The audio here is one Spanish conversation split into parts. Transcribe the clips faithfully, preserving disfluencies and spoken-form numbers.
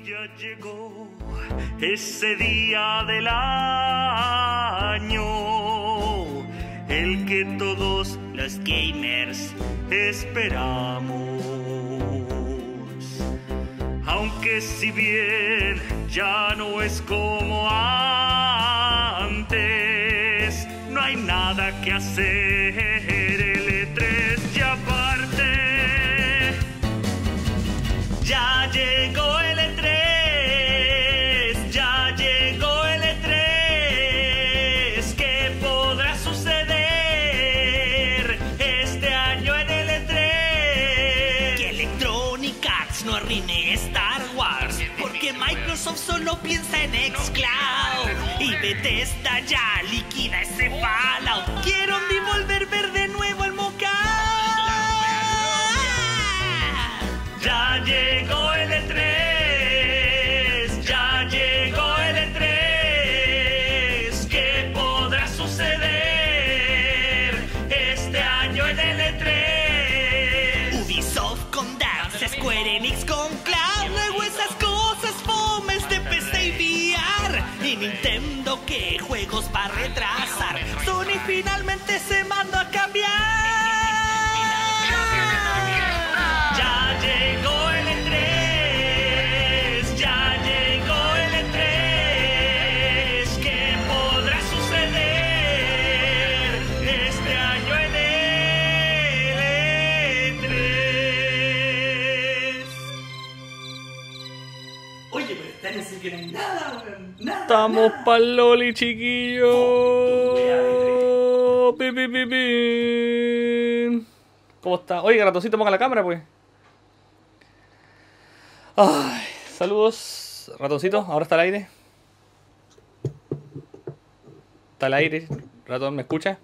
Ya llegó ese día del año, el que todos los gamers esperamos. Aunque si bien ya no es como antes, no hay nada que hacer. El E tres ya parte, ya llegó el E tres, ya llegó el E tres. ¿Qué podrá suceder este año en el E tres? Que Electronic Arts no arruine Star Wars, porque Microsoft solo piensa en xCloud y Bethesda ya liquida ese Fallout. Quiero ni volver a ver de nuevo el Mocap. Ya llegó el E tres, ya llegó el E tres. ¿Qué podrá suceder este año en el E tres? Ubisoft con Dance, Square Enix con Cloud, luego esas cosas fomes de P C y V R, y Nintendo que juegos va a retrasar. Sony finalmente se mandó a cambiar. Ya llegó el E tres, ya llegó el E tres. ¿Qué podrá suceder este año en el E tres? Oye, pero esta no sé que no hay nada, weón. Nada. Estamos nada. pa'l Loli, chiquillos. Pi, pi, pi, pi. ¿Cómo está? Oiga, ratoncito, ponga la cámara, pues. Ay, saludos, ratoncito. Ahora está al aire. Está al aire. Ratón, ¿me escucha?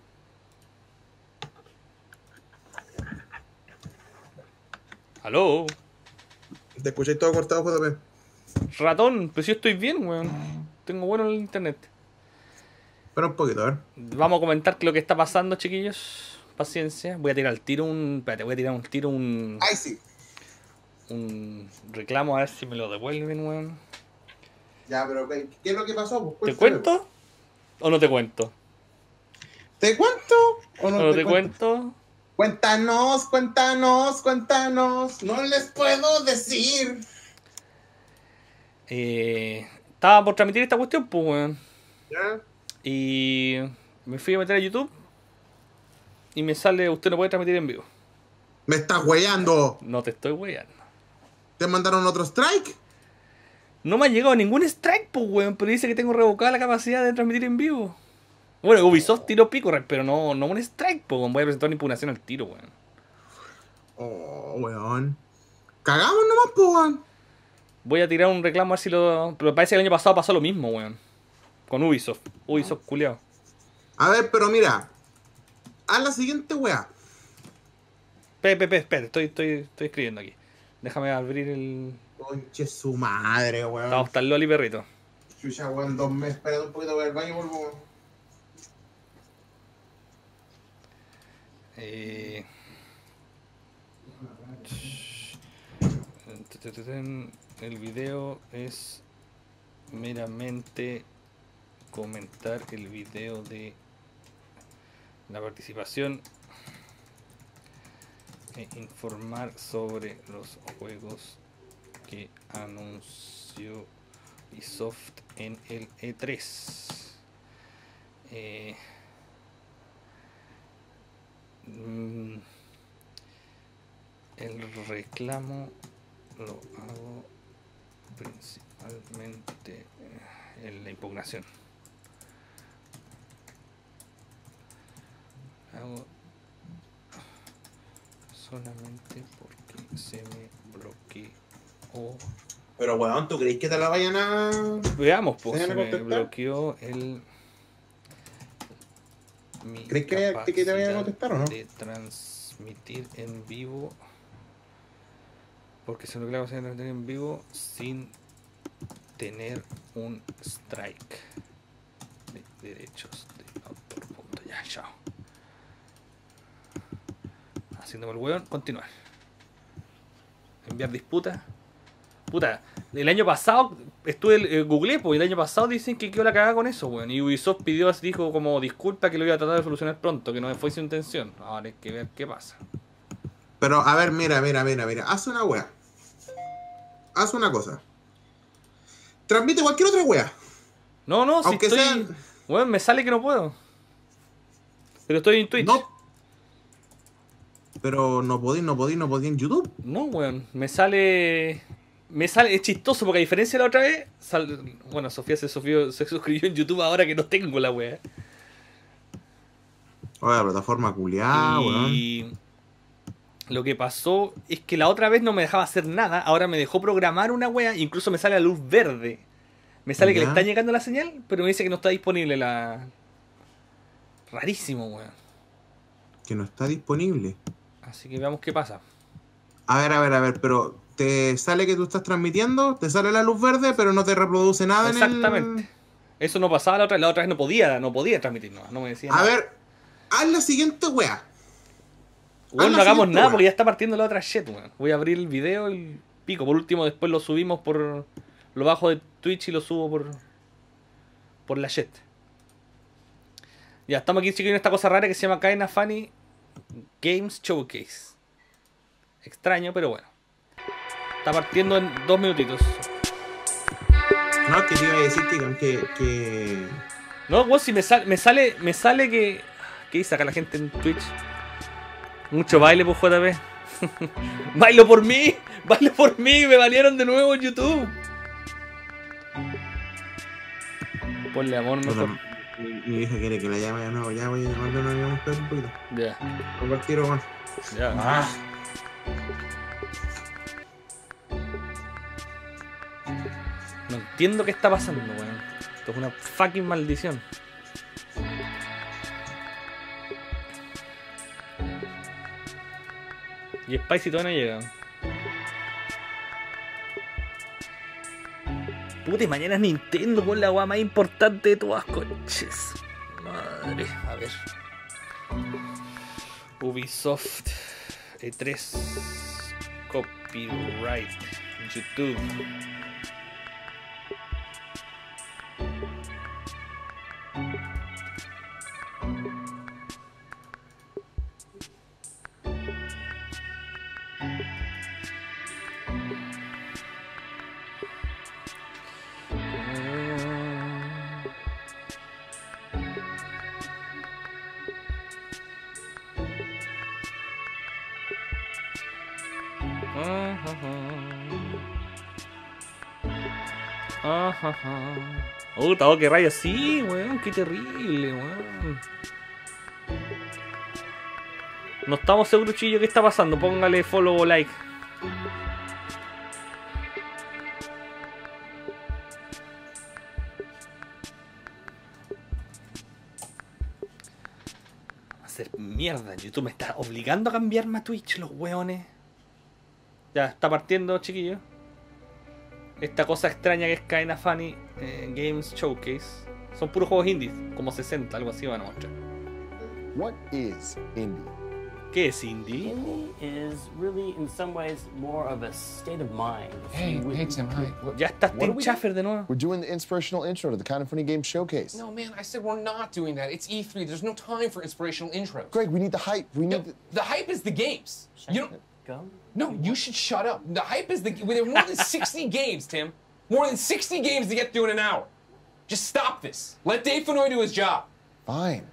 ¿Aló? Te escucháis todo cortado, J P. Ratón, pues yo estoy bien, weón. Tengo bueno el internet. Espera un poquito, a ver. Vamos a comentar lo que está pasando, chiquillos. Paciencia. Voy a tirar al tiro un... Espérate, voy a tirar un tiro un... ¡Ay, sí! Un reclamo a ver si me lo devuelven, weón. Ya, pero ¿qué qué es lo que pasó? Pues, ¿Te cuéntame. cuento? ¿O no te cuento? ¿Te cuento o no, ¿O no te, te cuento? Cuéntanos, cuéntanos, cuéntanos. No les puedo decir. Eh, estaba por transmitir esta cuestión, pues, weón. ¿Ya? Y me fui a meter a YouTube. Y me sale, usted no puede transmitir en vivo. Me estás weyando. No te estoy weyando. ¿Te mandaron otro strike? No me ha llegado ningún strike, pues, weón. Pero dice que tengo revocada la capacidad de transmitir en vivo. Bueno, Ubisoft tiró pico, pero no, no un strike, pues, weón. Voy a presentar una impugnación al tiro, weón. Oh, weón. Cagamos nomás, pues, weón. Voy a tirar un reclamo a ver si lo... Pero parece que el año pasado pasó lo mismo, weón. Con Ubisoft. Ubisoft, culiao. A ver, pero mira. Haz la siguiente weá. Espera, espera, espera. Estoy, estoy, estoy escribiendo aquí. Déjame abrir el... Conche su madre, weón. Estamos hasta el Loli, perrito. Chucha, weón, dos meses. Espérate un poquito, voy al baño y vuelvo. Eh... El video es meramente comentar el video de la participación e informar sobre los juegos que anunció Ubisoft en el E tres. Eh, mm, el reclamo lo hago principalmente en la impugnación. Hago solamente porque se me bloqueó. Pero, weón, ¿tú crees que te la vayan a...? Veamos, pues ¿Se se van a me contestar? bloqueó el... mi ¿Crees que, que te vayan a contestar o no? de transmitir en vivo, porque se me bloquea la posibilidad de transmitir en vivo sin tener un strike de derechos de autor. Punto. Ya, chao. Haciéndome el hueón, continuar. Enviar disputa. Puta, el año pasado estuve, eh, googleé, pues, el año pasado dicen que quedó la cagada con eso, weón. Y Ubisoft pidió, dijo como disculpa que lo iba a tratar de solucionar pronto, que no fue su intención. Ahora hay que ver qué pasa. Pero, a ver, mira, mira, mira, mira. Haz una wea. Haz una cosa. Transmite cualquier otra wea. No, no, si Aunque estoy... sea- Weón, me sale que no puedo. Pero estoy en Twitch. No. Pero no podí, no podí, no podí en YouTube. No, weón, me sale... Me sale, es chistoso porque a diferencia de la otra vez, sal- bueno, Sofía se, Sofía se suscribió en YouTube ahora que no tengo la wea. Oye, la plataforma culiada, weón. Y lo que pasó es que la otra vez no me dejaba hacer nada, ahora me dejó programar una wea, incluso me sale la luz verde. Me sale que Ya. le está llegando la señal, pero me dice que no está disponible la... Rarísimo, weón. Que no está disponible. Así que veamos qué pasa. A ver, a ver, a ver, pero te sale que tú estás transmitiendo, te sale la luz verde, pero no te reproduce nada en el... Exactamente. Eso no pasaba la otra vez, la otra vez no podía, no podía transmitir, no, no me decía A nada. ver, haz la siguiente wea. Bueno, haz no la hagamos siguiente nada wea. porque ya está partiendo la otra shit, weón. Voy a abrir el video y pico. Por último, después lo subimos por... Lo bajo de Twitch y lo subo por... Por la shit. Ya, estamos aquí, chicos, en esta cosa rara que se llama Kinda Funny Games Showcase. Extraño, pero bueno. Está partiendo en dos minutitos. No, que te iba a decir que... que, que... No, weón, si me, sal, me sale... Me sale que... ¿Qué dice acá la gente en Twitch? Mucho baile por J P. ¡Bailo por mí! ¡Bailo por mí! ¡Me banearon de nuevo en YouTube! Ponle amor mejor. Mi, mi hija quiere que la llame de nuevo. Ya voy a llamarle de nuevo, espera un poquito. Ya, Por el tiro, weón. ya. Ah. No entiendo qué está pasando, weón. Esto es una fucking maldición. Y Spicy todavía no llega. Puta, y mañana es Nintendo con la weá más importante de todas, conches. Madre, a ver. Ubisoft E tres Copyright YouTube. Puta, oh, qué rayos, sí, weón, qué terrible, weón. No estamos seguros, chillo, qué está pasando. Póngale follow o like. Hacer mierda, YouTube me está obligando a cambiarme a Twitch, los weones. Ya, está partiendo, chiquillos. Esta cosa extraña que es Kinda Funny eh, Games Showcase. Son puros juegos indies, como sesenta, algo así van a mostrar. What is indie? ¿Qué es indie? Indie is really, in some ways, more of a state of mind. Hey, You would- hey Tim, hi. What- Ya está What Tim are we Schafer de nuevo. We're doing the inspirational intro to the Kind of Funny Games Showcase. No, man, I said we're not doing that. It's E three. There's no time for inspirational intros. Greg, we need the hype. We No, need the... the hype is the games. You don't. Go. No, you should shut up. The hype is the. We have more than sixty games, Tim. More than sixty games to get through in an hour. Just stop this. Let Dave Fenoy do his job. Fine.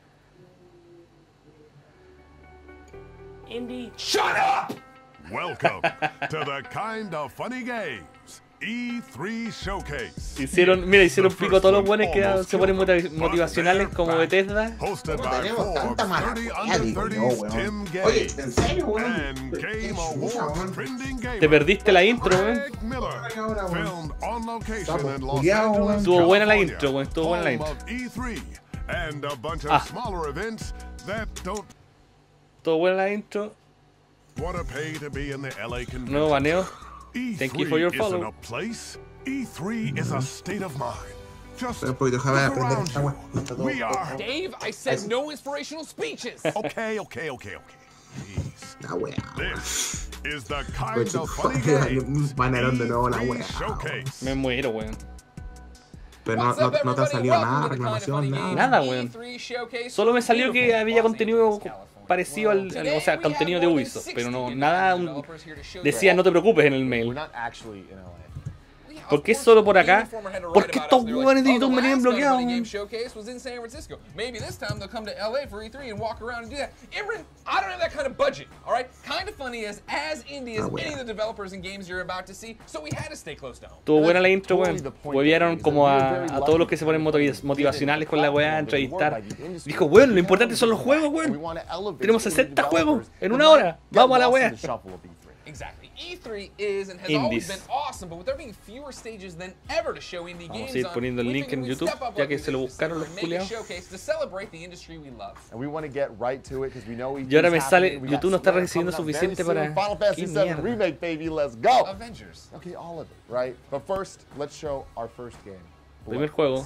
Indie. Shut up! Welcome to the Kinda Funny Games E three Showcase. Hicieron, mira, hicieron pico a todos los buenos que se ponen motiv- motivacionales como Bethesda. Hosted ¿Cómo by tenemos four tanta mala thirty wea, under digo yo, thirties weón? Tim Oye, Games ¿en serio, weón? and ¿Qué Game chucha, Award weón? trending gamer Te perdiste la intro, weón. Greg Miller, Ahora, weón. filmed on location Estamos in Los culiados, weón. Angeles, Estuvo buena la California, intro, weón, estuvo buena la home intro. of E three and a bunch of Ah. smaller events that don't Todo buena la intro. want to pay to be in the L A convention. Nuevo baneo. E three Thank you for your isn't follow. a place. E three is a state of mind. Just Espera un poquito, déjame look aprender around esta you. weá. Está todo- We are. Dave, I said no inspirational speeches. Okay, okay, okay, okay. La wea. This is the kind Coche, of funny joder, games banearon de nuevo la E three wea. Showcase. Me muero, weón. Pero no, What's no, up, no te ha everybody? salido Welcome nada, to the Kinda reclamación, Funny nada. Games Nada, E weón. three Showcase. Solo me salió que Beautiful había Los contenido Angeles, California. parecido al, al- o sea, Today we contenido have de more than Ubisoft, sixty pero no, independent nada un- developers here to show you decía no te preocupes en el We're mail. not actually in L A. Yeah, ¿Por of qué course, solo por the acá? Informer had to ¿Por write qué about estos us. They were hueones de like, YouTube "Oh, me the tienen last bloqueado, Kinda Funny man"? Game Showcase was in San Francisco. Maybe this time they'll come to L A for E three and walk around and do that. Imran, I don't have that kind of budget, all right? Kinda Funny is as indie as Ah, bueno. any of the developers and games you're about to see, so we had to stay close to home. Estuvo buena la That's intro, totally weón. the point Huevearon of it, como is that a, we're very a todos los que se ponen lucky motivi- motivacionales con la weá, a entrevistar. by the industry. Dijo, weón, lo importante son los juegos, We weón. wanna elevate Tenemos indie sesenta juegos developers en who una might hora. get Vamos a la lost in wea. the shuffle of E three. Exactly. E three is and has Indies. always been awesome, but with there being fewer stages than ever to show indie Vamos a games ir on, poniendo el we link figured en we'd YouTube, step up ya like que we se lo did this buscaron summer los and make a culiados. showcase to celebrate the industry we love. And we want to get right to it because we know E three Y ahora is me happening. sale, We got YouTube no está Square recibiendo coming up very suficiente soon. para... Final Fantasy ¡Qué seven mierda! remake, baby, let's go. Avengers. Okay, all of it, right? But first, let's show our first game. Primer juego.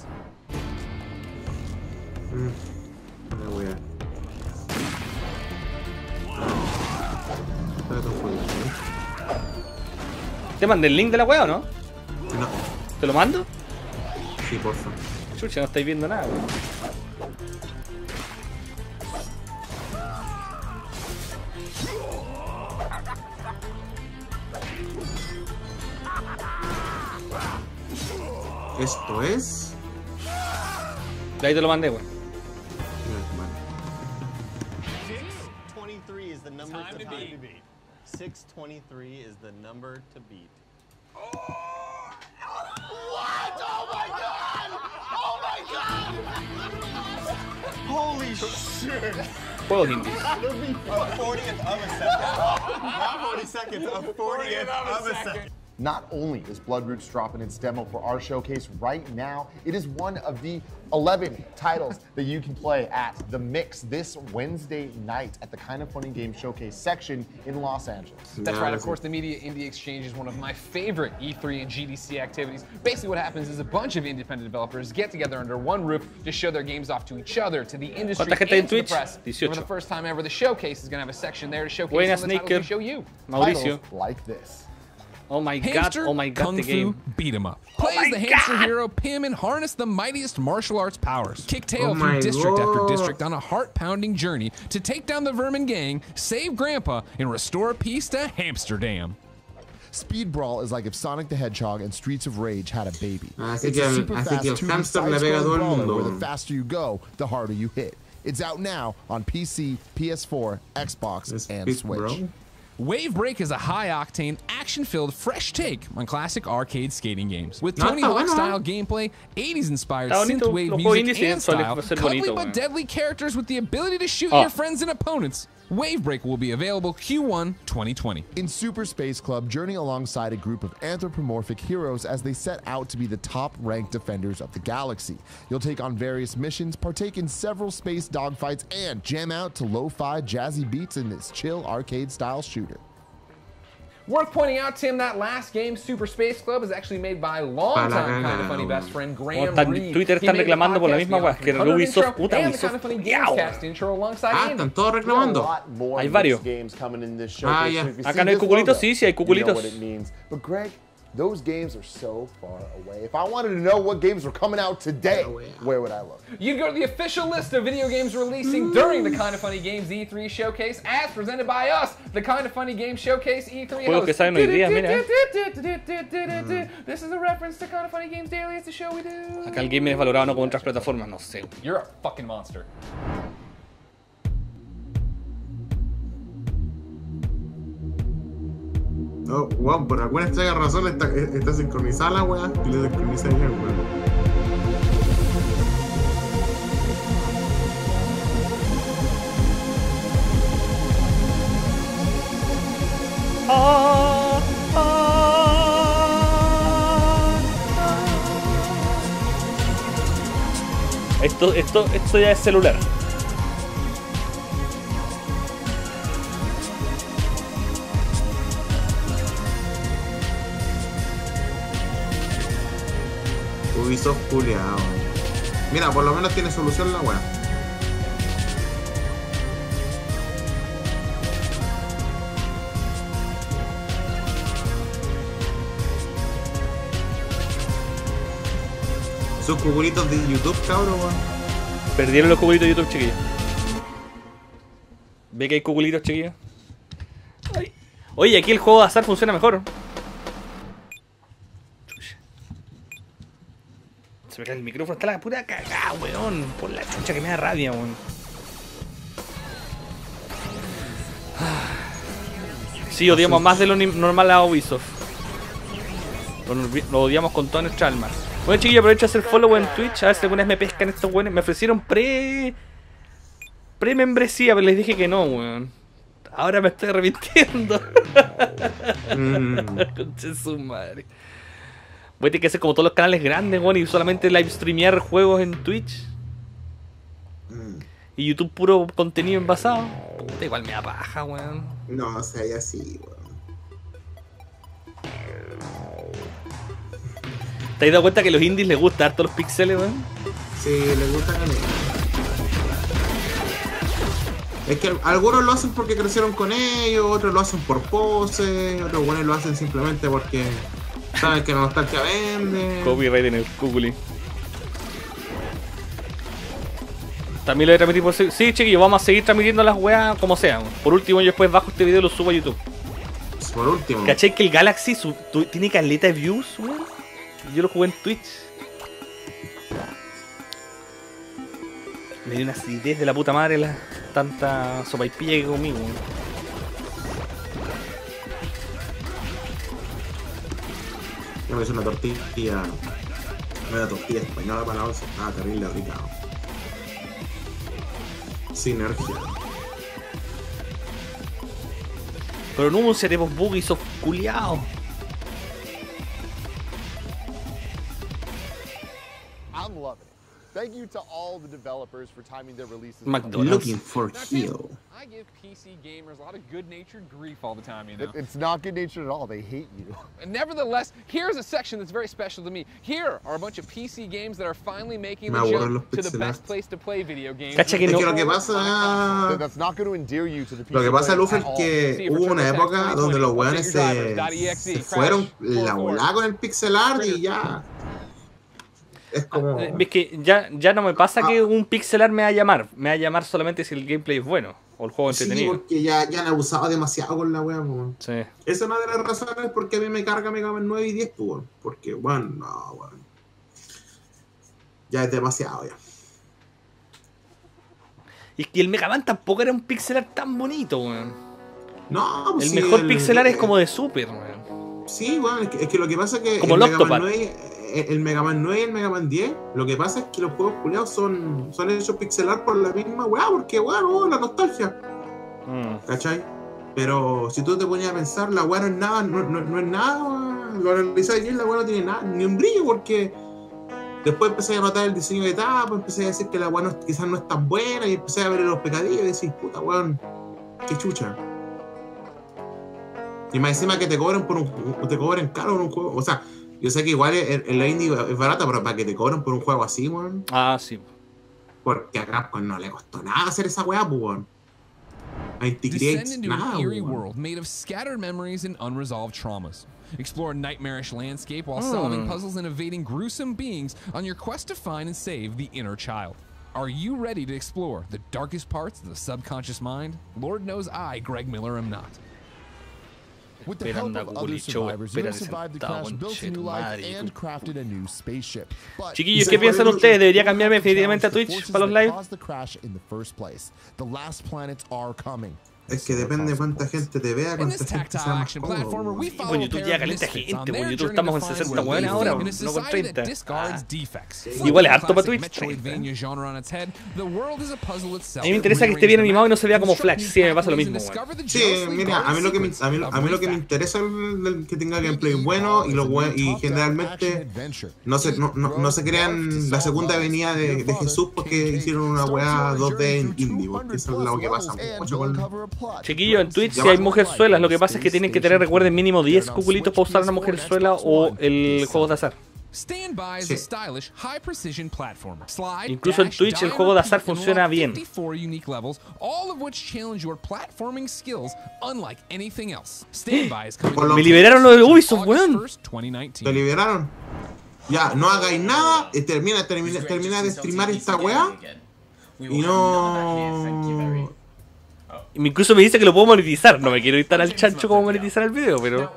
La wea. Espérate un poquito, ¿eh? ¿Te mandé el link de la weá o no? No, ¿Te lo mando? sí, porfa. Chucha, no estáis viendo nada, weón. Esto es. De ahí te lo mandé, weón. twenty-three is the number Time to to beat. beat. six twenty-three is the number to beat. Juegos indies. A fortieth of a second. Not forty seconds, a fortieth of a second. Not only is Bloodroots dropping its demo for our showcase right now, it is one of the eleven titles that you can play at The Mix this Wednesday night at the Kinda Funny Game Showcase section in Los Angeles. That's Yeah, right. Of listen. course, the Media Indie Exchange is one of my favorite E three and G D C activities. Basically, what happens is a bunch of independent developers get together under one roof to show their games off to each other, to the industry, ¿Cuánta gente hay en and to the Twitch? press. dieciocho. For the first time ever, the showcase is going to have a section there to showcase Buenas, some of the titles we Sneaker. show you. Mauricio. Titles like this. Oh my god, Hamster oh my god, Kung the Fu game. beat 'em up. Play my as the hamster God. hero Pim and harness the mightiest martial arts powers. Kick tail Oh my through district after God. district on a heart-pounding journey to take down the vermin gang, save Grandpa, and restore peace to Hamsterdam. Speed Brawl is like if Sonic the Hedgehog and Streets of Rage had a baby. Así It's que a el- super así fast que el two D hamster le pega a todo el side-scrolling mundo. brawler where the faster you go, the harder you hit. It's out now on P C, P S four, Xbox, It's and big, Switch. bro. Wave Break is a high-octane, action-filled, fresh take on classic arcade skating games. With No, Tony está Hawk-style bueno. gameplay, eighties-inspired Está bonito, synthwave los juegos music indies and suelen style, ser cuddly bonitos, but weón. deadly characters with the ability to shoot Oh. your friends and opponents. Wave Break will be available Q one twenty twenty. In Super Space Club, journey alongside a group of anthropomorphic heroes as they set out to be the top-ranked defenders of the galaxy. You'll take on various missions, partake in several space dogfights, and jam out to lo-fi jazzy beats in this chill arcade-style shooter. Worth pointing out, Tim, that last game, Super Space Club, is actually made by longtime Para Kind of nada, Funny weón. best friend Como Graham están- Reed. Twitter He están made the reclamando por la podcast misma weá, que The Ubisoft Ubisoft, intro puta, and the Ubisoft, Kind of Funny ¡Yao! Gamescast intro alongside Ah, Andy. están todos There are a reclamando. lot more Hay mixed varios. games coming in this Ah, showcase. ya. So if you Acá see no hay this cuculitos, logo, sí, sí hay you know cuculitos. what it means. But Greg, those games are so far away. If I wanted to know what games were coming out today, where would I look? You go to the official list of video games releasing during the Kind of Funny Games E three Showcase, as presented by us, the Kind of Funny Games Showcase E three Juegos que host. salen hoy día, mira. This is a reference to Kind of Funny Games Daily. It's the show we do. Acá el game es valorado no con otras plataformas, no sé. You're a fucking monster. Oh, wow, por alguna extraña razón está, está sincronizada la weá y le sincroniza bien, weón. Ah, ah, ah. Esto, esto, esto ya es celular. Ubisoft culiao. Mira, por lo menos tiene solución la weá. Sus cuculitos de YouTube, cabrón, weón. Perdieron los cuculitos de YouTube, chiquillos. ¿Ve que hay cuculitos, chiquillos? Ay. Oye, aquí el juego de azar funciona mejor. Chucha. Se me cae el micrófono, está la pura cagada, weón. Por la chucha que me da rabia, weón. Sí, odiamos más de lo normal a Ubisoft. Lo, lo odiamos con toda nuestra alma. Bueno, chiquillos, aprovecho a hacer follow en Twitch. A ver si alguna vez me pescan estos weones. Me ofrecieron pre... Pre-membresía, pero les dije que no, weón. Ahora me estoy arrepintiendo. Mm. Conche su madre. Voy a tener que hacer como todos los canales grandes, weón, y solamente live streamear juegos en Twitch. Mm. Y YouTube puro contenido envasado. Puta, igual me da paja, weón. No, o sea, ya sí, weón. ¿Te has dado cuenta que a los indies les gusta harto los pixeles, weón? Sí, les gusta ganar. Es que algunos lo hacen porque crecieron con ellos, otros lo hacen por pose, otros buenos lo hacen simplemente porque saben que la nostalgia vende. Copyright en el Kukuli. También lo voy a transmitir por... Sí, chiquillos, vamos a seguir transmitiendo las weas como sea. Por último, yo después bajo este video y lo subo a YouTube. Por último. ¿Cachai que el Galaxy su... tiene caleta de views, weón? Yo lo jugué en Twitch. Me dio una acidez de la puta madre la tanta sopaipilla que comí, weón. Yo me hice una tortilla. Una tortilla española para la once. Ah, terrible rica. Sinergia. Pero no seremos buggies of culiados. I'm loving it. Thank you to all the developers for timing their releases. McDonald's. Looking for kill. I give P C gamers a lot of good-natured grief all the time, you know. It, it's not good natured at all. They hate you. And nevertheless, here's a section that's very special to me. Here are a bunch of P C games that are finally making the jump to the best place to play video games. Cacha que Es no. que lo que pasa. That's not going to endear you to the P C Lo que pasa, players Luffy, at es all. que hubo una época donde los weones se, se fueron la volada con el pixel art y ya. Es como. Es que ya, ya no me pasa que un pixelar me va a llamar. Me va a llamar solamente si el gameplay es bueno o el juego es Sí, entretenido. porque ya, ya han abusado demasiado con la wea, pues. Sí. Esa es una de las razones por qué a mí me carga Mega Man nueve y diez, pues. Porque, bueno, no, bueno. Ya es demasiado, ya. Y es que el Mega Man tampoco era un pixelar tan bonito, weón. No, pues El sí, mejor el- pixelar es el- como de Super, weón. Sí, bueno, es que, es que lo que pasa es que Como el Mega, Octopath. Man nueve, el, el Mega Man nueve y el Mega Man diez, lo que pasa es que los juegos culiados son, son hechos pixelar por la misma weá, porque bueno, la nostalgia, Mm. ¿cachai? Pero si tú te ponías a pensar, la weá no es nada, no, no, no es nada, lo analizáis bien, la weá no tiene nada, ni un brillo, porque después empecé a notar el diseño de etapa, empecé a decir que la weá no, quizás no es tan buena, y empecé a ver los pecadillos y decir, puta weón, qué chucha. Y más encima que te cobren por un te cobren caro por un juego. O sea, yo sé que igual en, en la indie es barata, pero para que te cobren por un juego así, weón. Ah, sí. Porque a Capcom no le costó nada hacer esa weá, pues, weón. A Inti Descend Creates, into nada, an eerie weón. world made of scattered memories and unresolved traumas. Explore a nightmarish landscape while solving puzzles and evading gruesome beings on your quest to find and save the inner child. Are you ready to explore the darkest parts of the subconscious mind? Lord knows I, Greg Miller, am not. With the Espera, help anda, of other Cuculicho, survivors, you have espérate survived the sentado, crash, built a new conche life, madre, and tú. crafted a new spaceship. But Chiquillos, Y ¿qué se piensan fue- ustedes? ¿Debería you have cambiarme to definitivamente a challenge the Twitch forces para los that live? caused the crash in the first place. The last planets are coming. Es que depende de cuánta gente te vea, In cuánta this gente tactile sea más action cómodo, platformer, we weón. follow Bueno, a YouTube pair ya of calenta misfits gente, on pues, their YouTube journey estamos to en find sesenta what buenos they ahora, think in a no con society treinta. that discards Ah. defects. Igual Flipping es harto the para classic Twitch, treinta. Metroidvania genre on its head, the world is a puzzle itself. A mí me interesa que esté bien animado y no se vea como Flash. Sí, me pasa lo mismo, weón. Sí, mira, a mí lo que me, a mí, lo- a mí lo que me interesa es el- el que tenga gameplay bueno y lo buen- y generalmente no se, no, no, no se crean la segunda venida de, de Jesús porque hicieron una weá dos D en indie, porque eso es lo que pasa mucho con... Chiquillos, en Twitch si hay mujerzuelas, lo que pasa es que tienen que tener, recuerden, mínimo diez cuculitos para usar una mujerzuela o el juego de azar. Stand By is Sí. a stylish, high precision platformer. Slide, Incluso en dash, Twitch el dive, juego de azar repeat, and funciona unlock bien. fifty-four unique levels, all of which challenge your platforming skills unlike anything else. Stand By is coming Por lo- Me liberaron lo de Ubisoft, August weón. first, twenty ¿Te nineteen. liberaron? Ya, no hagáis nada, y termina, termina, termina de streamar esta weá. Y no. Incluso me dice que lo puedo monetizar. No me quiero ir tan al chancho como monetizar el video, pero.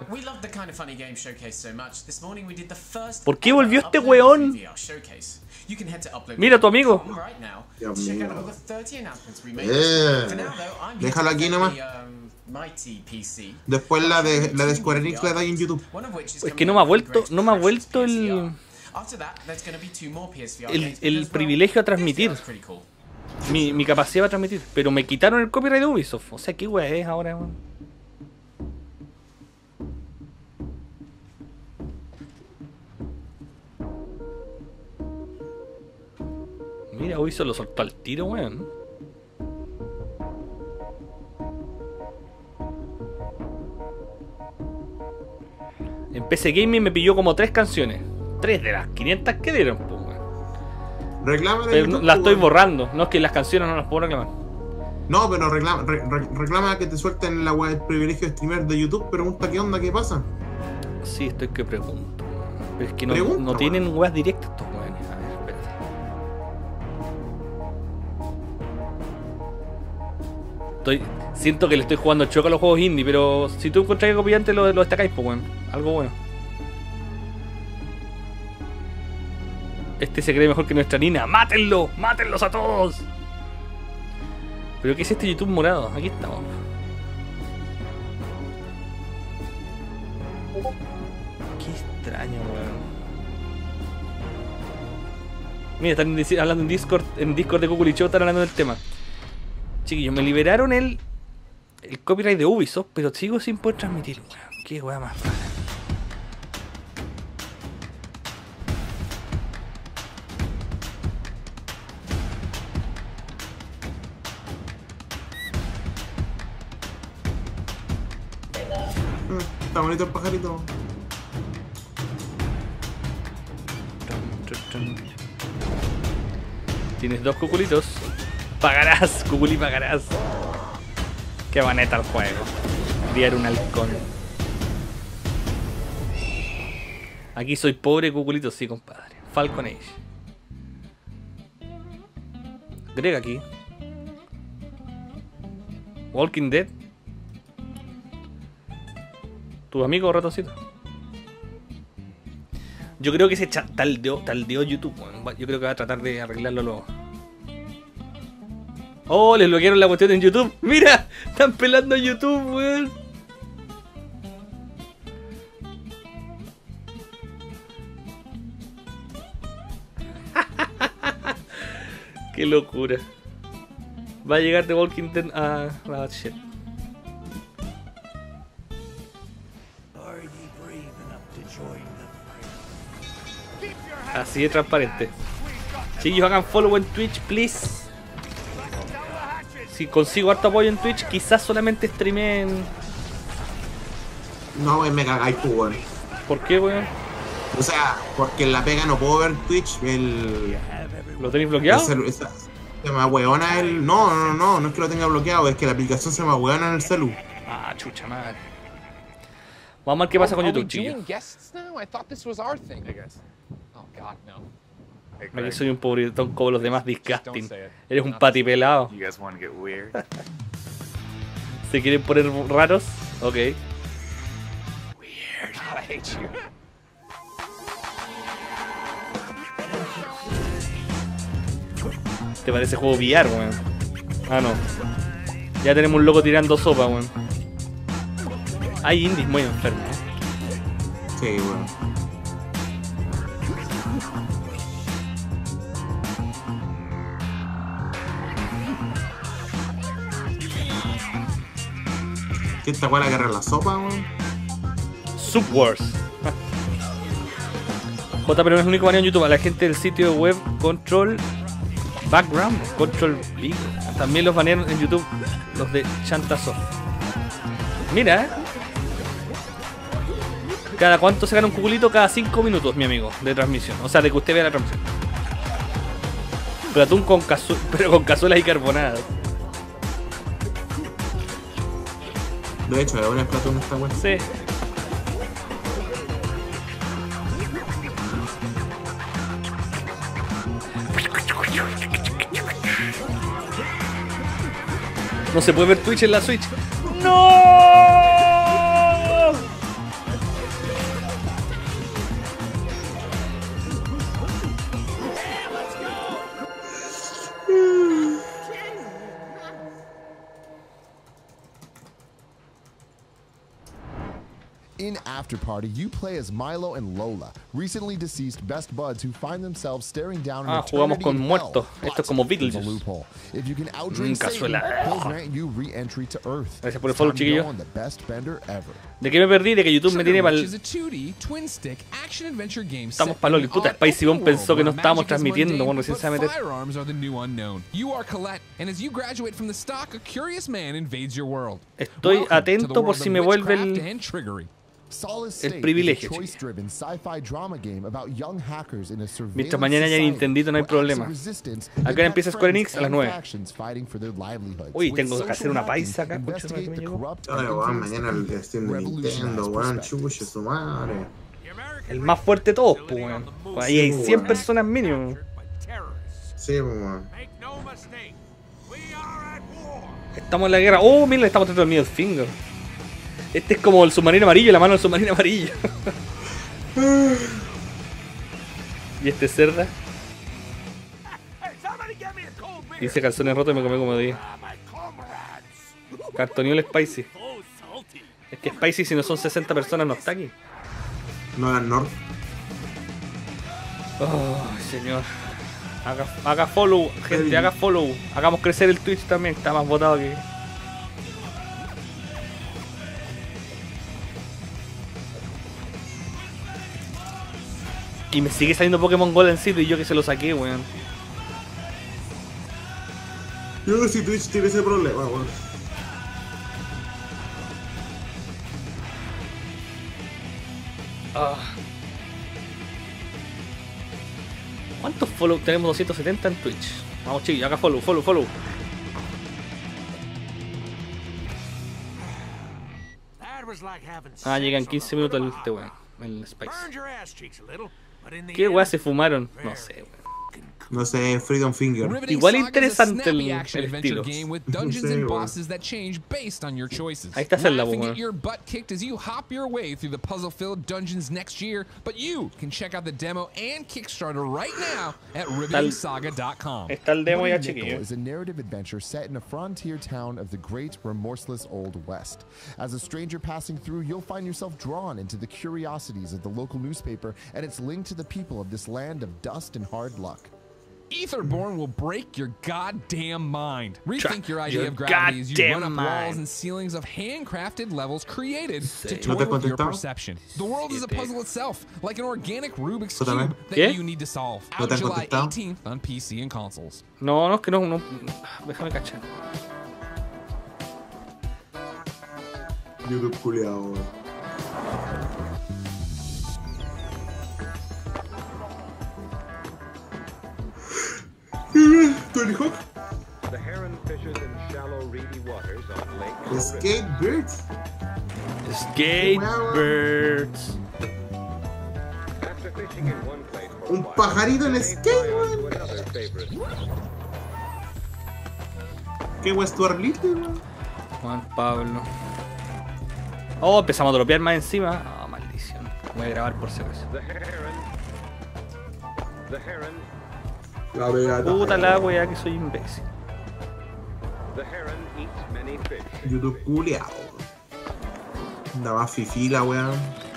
¿Por qué volvió este weón? Mira tu amigo. Dios mío. Eh, déjalo aquí nomás. Después la de la de Square Enix la da en YouTube. Es que no me ha vuelto, no me ha vuelto el, el, el privilegio a transmitir. Mi, mi capacidad para transmitir. Pero me quitaron el copyright de Ubisoft. O sea, ¿qué wea es ahora, man? Mira, Ubisoft lo soltó al tiro, weón. En P C Gaming me pilló como tres canciones. Tres de las quinientas que dieron, pues, weón. Reclama de Pero YouTube, no, las estoy weón. borrando. No es que las canciones no las puedo reclamar. No, pero reclama, re- re- reclama que te suelten la weá del privilegio de streamer de YouTube. Pregunta qué onda, qué pasa. Sí, estoy que pregunto. Pero es que no, Pregunta, no weón. tienen weas directas estos weones. A ver, espérate. Estoy, siento que le estoy jugando choco a los juegos indie, pero si tú encontrás algo pillante lo, lo destacáis, pues weón. Algo bueno. Este se cree mejor que nuestra Nina. ¡Mátenlo! ¡Mátenlos a todos! ¿Pero qué es este YouTube morado? Aquí estamos. Qué extraño, weón. Mira, están dici- hablando en Discord, en Discord de Google y Show, están hablando del tema. Chiquillos, me liberaron el, el copyright de Ubisoft, pero sigo sin poder transmitir, weón. Qué weá más rara. Mm, Está bonito el pajarito. Tienes dos cuculitos. Pagarás, cuculi, pagarás. Qué maneta el juego. Criar un halcón. Aquí soy pobre cuculito, sí, compadre. Falcon Age. Agrega aquí. Walking Dead. Tu amigo ratoncito. Yo creo que se cha- taldeó, taldeó YouTube, weón. Yo creo que va a tratar de arreglarlo luego. Oh, les bloquearon la cuestión en YouTube. Mira, están pelando a YouTube, weón. Qué locura. Va a llegar The Walking Dead a la shit. Así de transparente. Chiquillos, hagan follow en Twitch, please. Si consigo harto apoyo en Twitch, quizás solamente streamee en... No, weón, me cagáis, pues, weón. ¿Por qué, weón? O sea, porque en la pega no puedo ver Twitch. El. ¿Lo tenéis bloqueado? el celu- esa- se me ahueona el. No, no, no, no, no es que lo tenga bloqueado, es que la aplicación se me ahueona en el celu. Ah, chucha madre. Vamos a ver qué pasa con Are we YouTube, chiquillos. doing guests now? I thought this was our thing. Oh God, no. Aquí soy un pobretón como los demás disgusting. say it. Eres un pati pelado. You guys want to get weird? ¿Se quieren poner raros? Ok. Weird. I hate you. ¿Te parece juego V R, weón? Ah, no. Ya tenemos un loco tirando sopa, weón. Hay indies muy enfermos. Sí, weón. ¿Qué esta weá la agarra la sopa, weón? Subwars. J, pero no es el único baneo en YouTube. A la gente del sitio web Control Background, Control Big. También los banearon en YouTube los de Chantasoft. Mira, ¿eh? ¿Cada cuánto se gana un cuculito? Cada cinco minutos, mi amigo, de transmisión. O sea, de que usted vea la transmisión. Platón con cazu pero con cazuelas y carbonadas. De hecho, ahora es Platón esta weá. Sí. No se puede ver Twitch en la Switch. ¡No! In After Party, you play as Milo and Lola, recently deceased best buds who find themselves staring down an Ah, jugamos eternity con in muertos. hell, Esto es como but there's a Beetlejuice. loophole. If you can outdrink Mm, Satan, cazuela. he'll grant you re-entry to Earth. Gracias por el It's follow, time to go chiquillo. on the best bender ever. ¿De qué me perdí? De que YouTube me tiene Trigger para Witch is el... a two D twin stick action adventure game Estamos set pa' Loli. in an Puta, odd Spicy Bomb open pensó que no world where estábamos magic is transmitiendo, mundane, bueno, recién but se va a meter. firearms are the new unknown. You are Colette, and as you graduate from the stock, a curious man invades your world. Estoy Welcome to the atento por world si of me vuelve witchcraft el... and triggery. Solid El State privilegio, is a choice-driven sci-fi drama game about young hackers in a surveillance Mientras mañana haya society Nintendito, no hay where acts of problema. resistance ¿A qué hora impact empieza Square Enix? A las friends nueve. and factions fighting for their livelihoods. Uy, With tengo que hacer una social paisa acá, hacking, concha, que me investigate the llegó. corrupt Ay, and weón, influenced mañana el elite, Steam de revolutionize Nintendo, weón, perspective. chuche su madre. El más fuerte de todos, pues, weón. Pues ahí hay cien personas mínimo. Sí, weón. Estamos en la guerra. Oh, mira, le estamos tratando el Middle Finger. Este es como el submarino amarillo, la mano del submarino amarillo. Y este cerda. Dice calzones rotos y me comí como diez. Cartoneó el Spicy. Es que Spicy, si no son sesenta personas, no está aquí. No hagan North. Oh, señor. Haga, haga follow, gente, haga follow. Hagamos crecer el Twitch también, está más votado que... Y me sigue saliendo Pokémon Golden City y yo que se lo saqué, weón. Yo no sé si Twitch tiene ese problema, weón. Ah. ¿Cuántos follow? Tenemos doscientos setenta en Twitch. Vamos, chicos, haga follow, follow, follow. Ah, llegan quince minutos el, este weón, el Spice. ¿Qué weón se fumaron? No sé, weón. No sé, Freedom Finger. Riveting Igual Saga is a interesante el, snappy action el adventure estilo. game with dungeons Sí, and weón. bosses that change based on your choices. Ahí está Zelda, Laugh and weón. get your butt kicked as you hop your way through the puzzle-filled dungeons next year, but you can check out the demo and Kickstarter right now at riveting saga dot com. Está el demo ya, Woody Nickel chiquillo. is a narrative adventure set in a frontier town of the great, remorseless Old West. As a stranger passing through, you'll find yourself drawn into the curiosities of the local newspaper and its link to the people of this land of dust and hard luck. Etherborn will break your goddamn mind. Rethink your idea your of gravity as you run up goddamn walls mind. and ceilings of handcrafted levels created to Sí. ¿No toy te with your contestaba? perception. The world is a puzzle itself, like an organic Rubik's ¿Tú también? Cube that ¿Qué? you need to solve. ¿No Out te han July contestado? eighteenth on P C and consoles. No, no, es que no, no. Déjame cachar. YouTube culiao, weón. Tony Hawk. The heron fishes in shallow, reedy waters on Lake Skatebirds. Skatebirds. After fishing in one place for a Un while, pajarito en they skate, fly on weón. to another favorite. ¿Qué weón, Stuart Little, weón? Juan Pablo. Oh, empezamos a dropear más encima. Ah, maldición. Voy a grabar por si acaso. The heron. The heron. La vegata. Puta la wea que soy imbécil. The heron eats many fish. YouTube culiao. Anda más fifi la weón.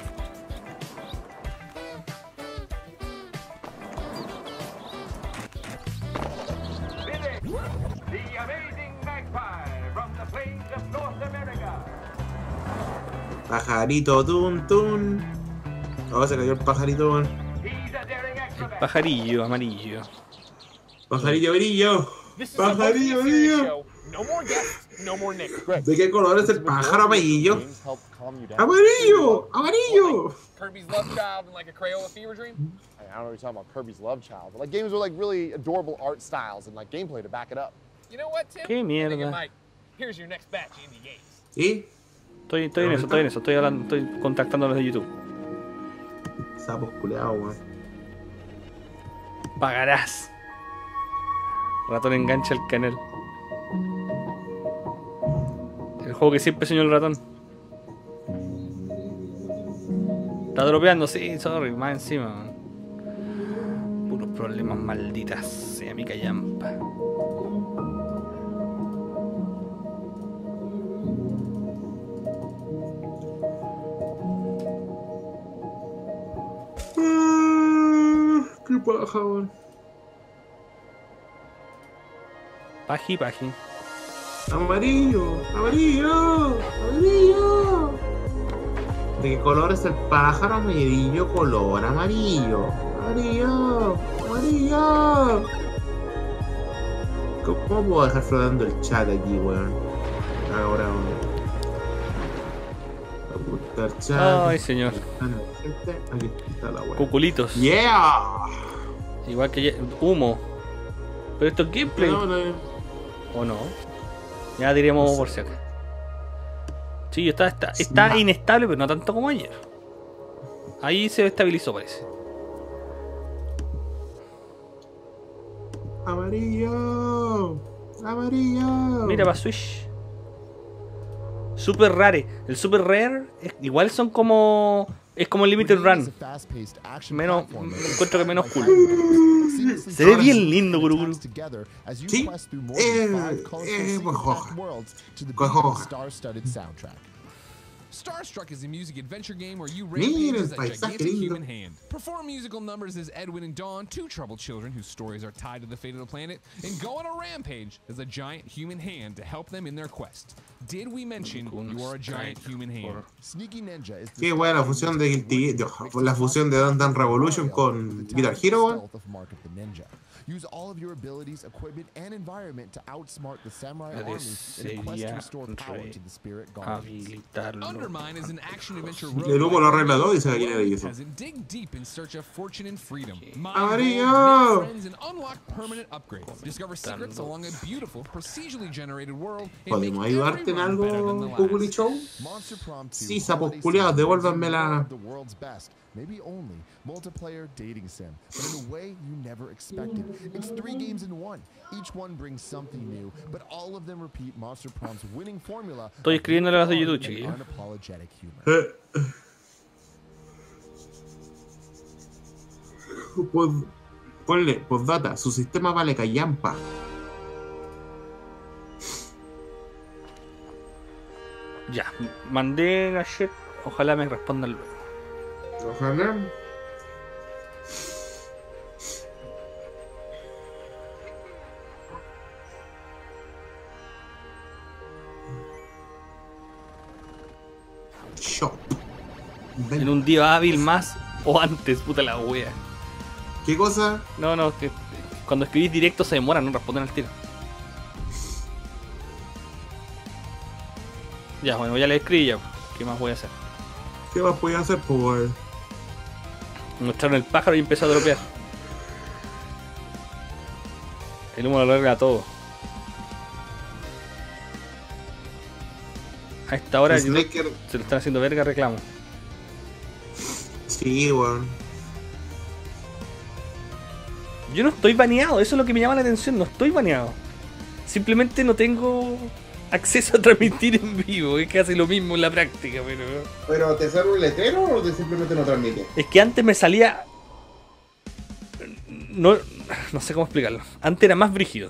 The amazing magpie from the plains of North America. Pajarito, tun, tun. Oh, se cayó el pajarito, weón. He's a daring acrobat. Pajarillo, amarillo. Pajarillo brillo. Pajarillo brillo. No more guests, no more Nick. ¿De qué color es el pájaro amarillo? Amarillo, amarillo. Kirby's Love Child and like a Crayola Fever Dream? I don't know what you're talking about, Kirby's Love Child, but like games with like really adorable art styles and like gameplay to back it up. You know what, Tim? Qué I think it mierda. might. Here's your next batch of indie games. ¿Sí? Estoy, estoy en eso, estoy en eso. Estoy hablando, estoy contactando a los de YouTube. Sapos culeados, weón. Pagarás. Ratón engancha el canal. El juego que siempre soñó el ratón. Está dropeando, sí, sorry, más encima. Man. Puros problemas malditas, sea mi callampa. Qué paja, weón. Paji, paji. Amarillo, amarillo, amarillo. ¿De qué color es el pájaro? Amarillo, color amarillo. Amarillo, amarillo. ¿Cómo puedo dejar flotando el chat aquí, weón? Ahora, weón. Ocultar chat. Ay, señor. Aquí está la weón. Cuculitos. Yeah. Igual que ya- humo. Pero esto es gameplay. No, no, ¿O no? Ya diremos por si acá. Sí, está, está, está inestable, pero no tanto como ayer. Ahí se estabilizó, parece. Amarillo. Amarillo. Mira, para Switch. Super Rare. El Super Rare es- igual son como. Es como el Limited Run. Menos. Encuentro que menos cool. Se ve bien lindo, Guru Guru. Sí, eh, eh, pues joja. Pues joja. Starstruck is a music adventure game where you Miren rampage el as a paisaje gigantic lindo. human hand. Perform musical numbers as Edwin and Dawn, two troubled children whose stories are tied to the fate of the planet, and go on a rampage as a giant human hand to help them in their quest. Did we mention you are a giant human hand? Sneaky Ninja is Qué buena la fusión de Guilty Gear, la fusión de Dance Dance Revolution con Guitar Hero, weón. stealth of Mark of the Ninja. Use all of your abilities, equipment, and environment to outsmart the samurai army in a quest to restore power to the spirit guardians. Habilitarlo. Undermine is an action-adventure El Hugo lo arregla todo y se va a quién era eso. as it dig deep in search of fortune and freedom. Mine Amarillo. gold, make friends, and unlock permanent upgrades. Discover secrets along a beautiful, procedurally generated world. and make ¿Podemos every ayudarte en run better than the algo, last. Kukuli Show? Monster Prom two, Sí, sapos holiday culiados, season devuélvanme is la... the world's best, maybe only multiplayer dating sim, but in a way you never expected. It's three games in one. Each one brings something new, but all of them repeat Monster Prom's winning formula. Estoy escribiéndole a las de of YouTube, an chiquillo. unapologetic humor. Eh. Pues, ponle, postdata, su sistema vale callampa. Ya, mandé la shit. Ojalá me respondan luego. Ojalá. Shop. En un día hábil más o antes, puta la wea. ¿Qué cosa? No, no, que cuando escribís directo se demora, no responden al tiro. Ya, bueno, ya le escribí ya. ¿Qué más voy a hacer? ¿Qué más podía hacer, pues? Mostraron el pájaro y empezó a dropear. El humo lo arregla todo. A esta hora Snaker. se lo están haciendo verga, reclamo. Sí, weón. Yo no estoy baneado, eso es lo que me llama la atención, no estoy baneado. Simplemente no tengo acceso a transmitir en vivo, es casi lo mismo en la práctica, pero... ¿Pero te sale un letrero o te simplemente no transmite? Es que antes me salía... No, no sé cómo explicarlo. Antes era más brígido.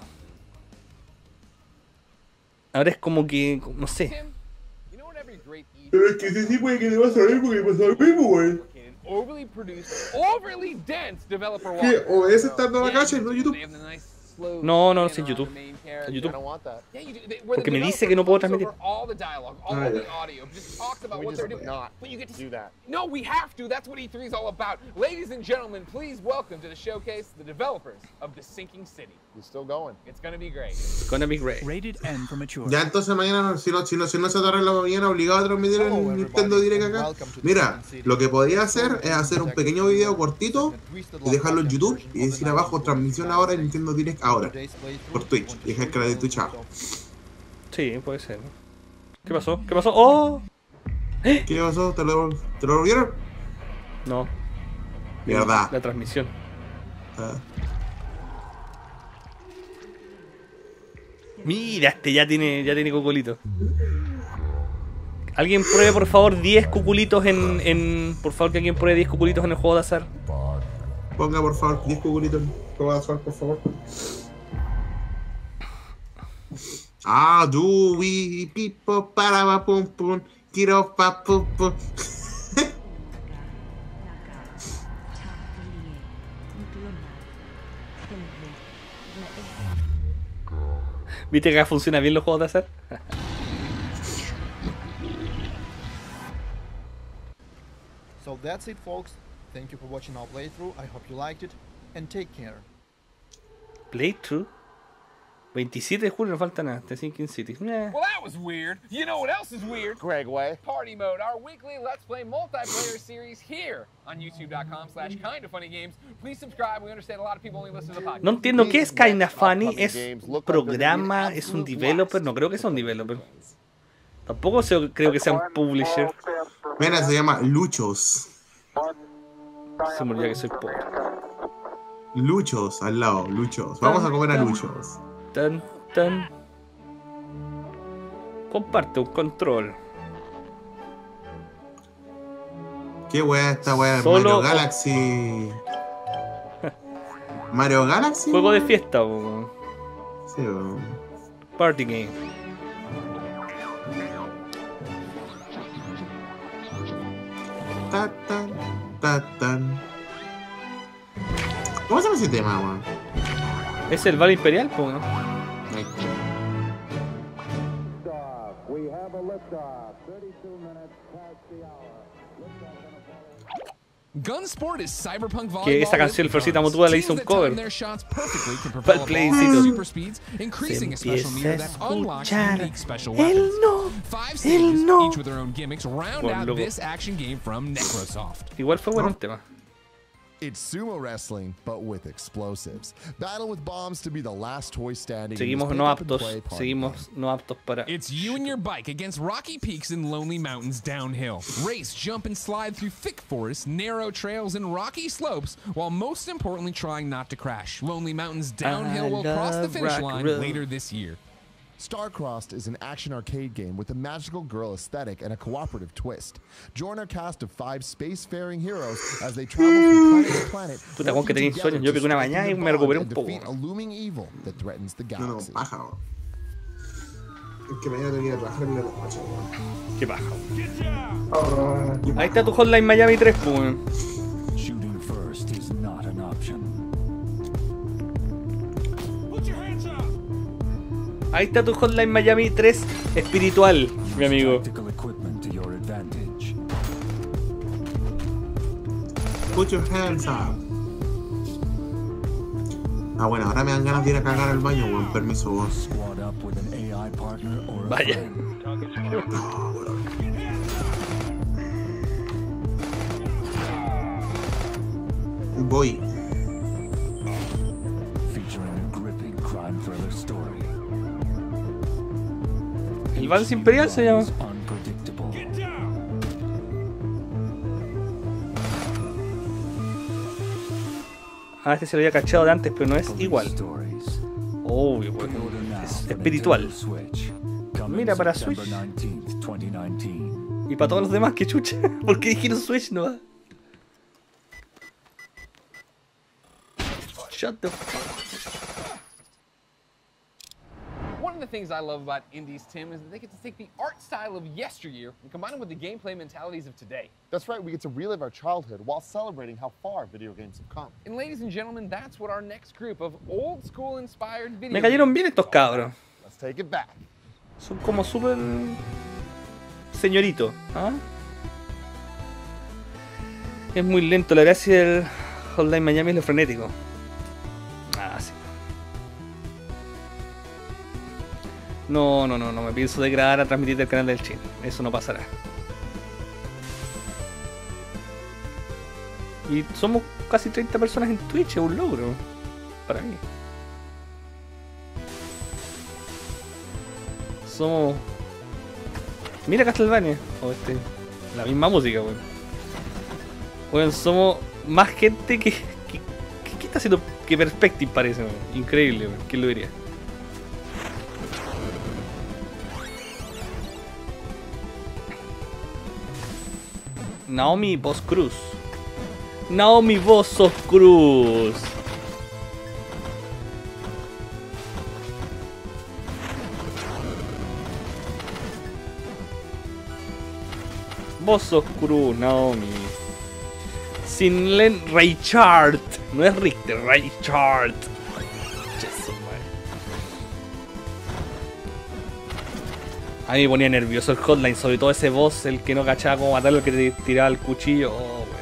Ahora es como que... no sé. Pero es que ese sí puede que te va a salir porque pasó lo mismo, weón. Overly produced, overly dense developer ¿Qué? walkthrough. ¿O es estando en la calle, no YouTube? They have the nice slow No, no, pan sin on YouTube. the main En character. YouTube. Yeah, you do. They- where Porque the me dice que no puedo transmitir. developer goes over all the dialogue, all Ah, the ya. audio, just talks about We what just they're doing. not But you get to do that. No, we have to. That's what E three is all about. Ladies and gentlemen, please welcome to the showcase the developers of The Sinking City. You're still going. It's gonna be great. It's gonna be great. Rated M for mature. Ya entonces mañana, si no, si no, si no se te arregla mañana, obligado a transmitir el Nintendo Direct acá. Mira, lo que podía hacer es hacer un pequeño video cortito y dejarlo en YouTube y decir abajo transmisión ahora en Nintendo Direct ahora. Por Twitch. Y dejar que la de Twitch abajo. Sí, puede ser. ¿Qué pasó? ¿Qué pasó? ¡Oh! ¿Qué pasó? ¿Te lo, te lo volvieron? No. Mierda. La transmisión. Ah. Mira, este ya tiene, ya tiene cuculito. Alguien pruebe por favor diez cuculitos en, en... Por favor que alguien pruebe diez cuculitos en el juego de azar. Ponga por favor diez cuculitos en el juego de azar, por favor. Ah, do we pipo para pa pum pum, quiero pa pum pum. ¿Viste que acá funciona bien los juegos de azar? So that's it, folks. Thank you for watching our playthrough. I hope you liked it, and take care. Playthrough. veintisiete de julio, no falta nada. The Sinking City. Well, that was weird. You know what else is weird? Greg Way. Party Mode, our weekly Let's Play multiplayer series here on YouTube.com slash Kinda Funny Games. Please subscribe. We understand a lot of people only listen to the podcast. No entiendo qué es Kinda Funny. Es un programa, es un developer. No creo que sea un developer. Tampoco se, creo que sea un publisher. Mira, se llama Luchos. Se me olvidó que soy pobre. Luchos, al lado, Luchos. Vamos a comer a Luchos. Tan, tan. Comparte un control. Qué wea esta wea. Solo... Mario Galaxy. Mario Galaxy. Juego de fiesta, bo. Sí, bo. Party game. Ta, tan, ta, tan. ¿Cómo se llama ese tema, weón? Es el Val Imperial, po, ¿no? Gunsport is cyberpunk volleyball. Que esa canción, el Florcita Mutua, le hizo un cover. Para el playcito. Se empieza a escuchar el no, el no. Por loco. Igual fue bueno el tema. It's sumo wrestling, but with explosives. Battle with bombs to be the last toy standing. Seguimos no aptos. Seguimos no aptos para. It's you and your bike against rocky peaks and lonely mountains downhill. Race, jump, and slide through thick forests, narrow trails, and rocky slopes, while most importantly trying not to crash. Lonely mountains downhill will cross the finish line later this year. Starcrossed is an action arcade game with a magical girl aesthetic and a cooperative twist. Join our cast of five spacefaring heroes as they travel from planet to planet. Puta, con que tenéis sueños. Yo pegué una mañana y me recuperé un poco. A looming evil that threatens the galaxy. No, no, paja. Es que mañana tengo que ir a trabajar en la noche. Qué paja. Ahí está tu Hotline Miami tres, pues. Shooting first is not an option. Ahí está tu Hotline Miami tres espiritual, mi amigo. Put your hands up. Ah, bueno, ahora me dan ganas de ir a cagar al baño, weón. Permiso, weón. Vaya. No, weón. Voy. El Vals Imperial se llama. Ah, este se lo había cachado de antes, pero no es igual. Obvio, pues. Es espiritual. Mira, para Switch. Y para todos los demás, que chucha. ¿Por qué dijeron Switch no? Shut the fuck. One of the things I love about indies, Tim, is that they get to take the art style of yesteryear and combine it with the gameplay mentalities of today. That's right, we get to relive our childhood while celebrating how far video games have come. And ladies and gentlemen, that's what our next group of old school inspired video Me cayeron bien estos cabros. Let's take it back. Son como súper señorito, ¿ah? Es muy lento, la gracia del Hotline Miami es lo frenético. Ah, sí. No, no, no, no me pienso degradar a transmitir del canal del Chin. Eso no pasará. Y somos casi treinta personas en Twitch, es un logro para mí. Somos... Mira Castlevania. Oh, este... La misma música, weón. Bueno, somos más gente que... que, que ¿Qué está haciendo? Que Perspective parece, weón. Increíble, weón. ¿Quién lo diría? Naomi Vos Cruz. Naomi Vos Cruz. Vos sos Cruz, Naomi. Sinlen Richard. No es Richter, Richard. A mí me ponía nervioso el hotline, sobre todo ese boss, el que no cachaba cómo matarlo, el que te tiraba el cuchillo. Oh, weón.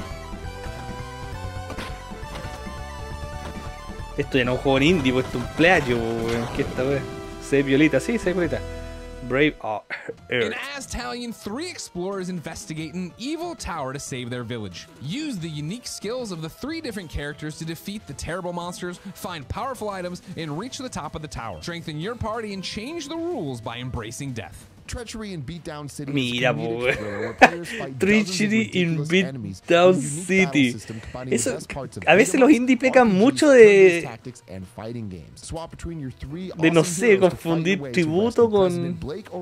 Esto ya no es un juego en indie, pues esto es un playo, weón. ¿Qué esta weón? Se ve violita, sí, se ve violita. Brave Earth. In Aztalion, three explorers investigate an evil tower to save their village. Use the unique skills of the three different characters to defeat the terrible monsters, find powerful items, and reach the top of the tower. Strengthen your party and change the rules by embracing death. Treachery in Beatdown City. Mira, po, Treachery in Beatdown City. Eso, a veces los indie pecan mucho de. De no sé, confundir tributo con.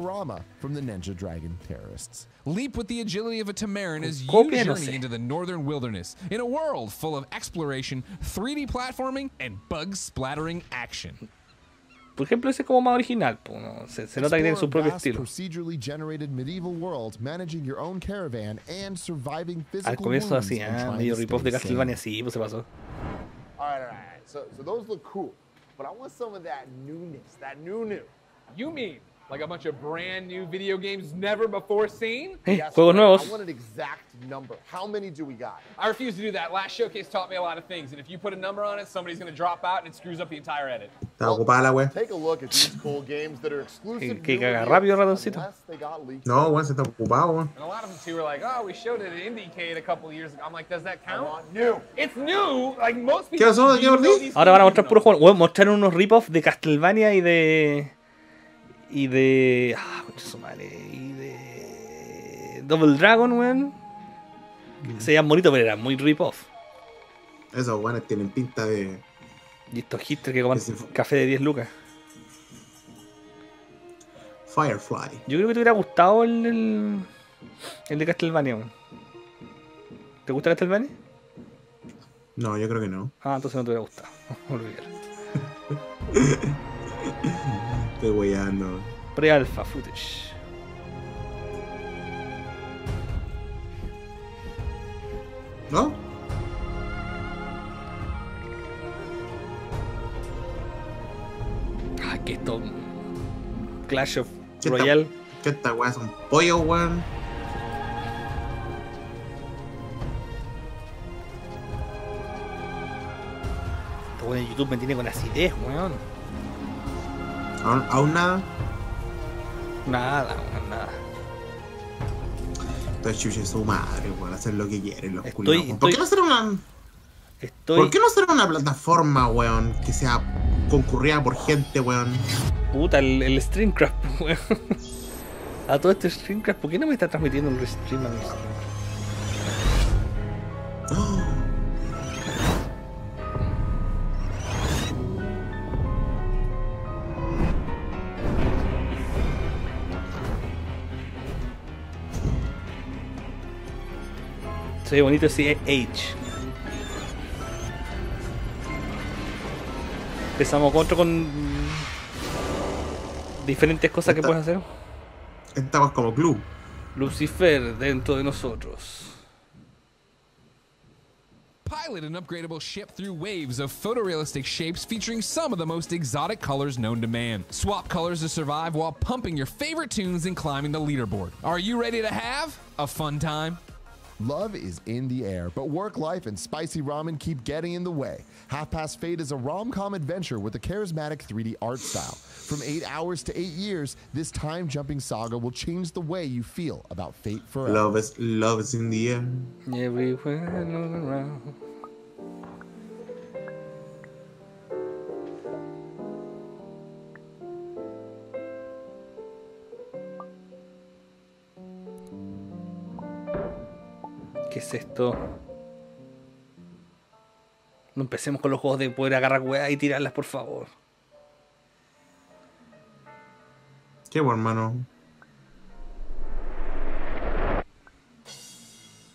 Leap with the agility of a Tamarin as you Copia, no journey sé. into the northern wilderness in a world full of exploration, three D platforming, and bug splattering action. Por ejemplo, ese es como más original, po, ¿no? se, se nota que tiene su propio estilo. Procedurally generated medieval world, managing your own caravan and surviving physical Al comienzo wounds así, and ah, trying medio to rip-off stay de Castlevania, sane. sí, pues se pasó. All right, all right, all right. So, so those look cool, but I want some of that newness, that new new. You mean like a bunch of brand new video games never before seen? Eh, Yes, juegos right. nuevos. I want an exact number. How many do we got? I refuse to do that. Last showcase taught me a lot of things, and if you put a number on it, somebody's going to drop out and it screws up the entire edit. Está ocupada la wea. Take a look at these cool games that are exclusive. Que new caga and rápido, used, ratoncito. unless they got leaked. No, weón, se está ocupado, weón. And a lot of them too were like, "Oh, we showed it at Indiecade a couple of years ago." I'm like, "Does that I count?" want new. It's new. Like most ¿Qué people. pasó? ¿De do qué know volví? these Ahora van a things, mostrar you puros know. juegos. Bueno, mostraron unos rip-off de Castlevania y de. Y de. Ah, concha su madre. Y de. Double Dragon, weón. Se veían bonitos, pero eran muy rip-off. Esos weones tienen pinta de. Y estos hipsters que coman Ese- café de diez lucas. Firefly. Yo creo que te hubiera gustado el. El, el de Castlevania, weón. ¿Te gusta Castlevania? No, yo creo que no. Ah, entonces no te hubiera gustado. Olvidar. Estoy weyando. Pre-alpha footage. ¿No? Ah, que esto. Clash of ¿Qué esta- Royale. ¿Qué esta weá son pollos, weón? Este weón de YouTube me tiene con acidez, weón. ¿Aún, aún nada? Nada, weón, nada. Entonces chuche su madre, weón. Hacer lo que quieren los Estoy- culiados. ¿Por estoy- qué no hacer una. Estoy. ¿Por qué no hacer una plataforma, weón? Que sea concurrida por gente, weón. Puta, el, el Streamcraft, weón. A todo este Streamcraft, ¿por qué no me está transmitiendo el stream a mí? Se ve bonito ese H. Empezamos con otro con diferentes cosas que Esta- puedes hacer. Estamos como club. Lucifer dentro de nosotros. Pilot an upgradable ship through waves of photorealistic shapes featuring some of the most exotic colors known to man. Swap colors to survive while pumping your favorite tunes and climbing the leaderboard. Are you ready to have a fun time? Love is in the air, but work life and spicy ramen keep getting in the way. Half Past Fate is a rom-com adventure with a charismatic three D art style. From eight hours to eight years, this time-jumping saga will change the way you feel about fate forever. Love is, love is in the air. Everywhere around. ¿Qué es esto? No empecemos con los juegos de poder agarrar weas y tirarlas, por favor. Qué bueno, hermano.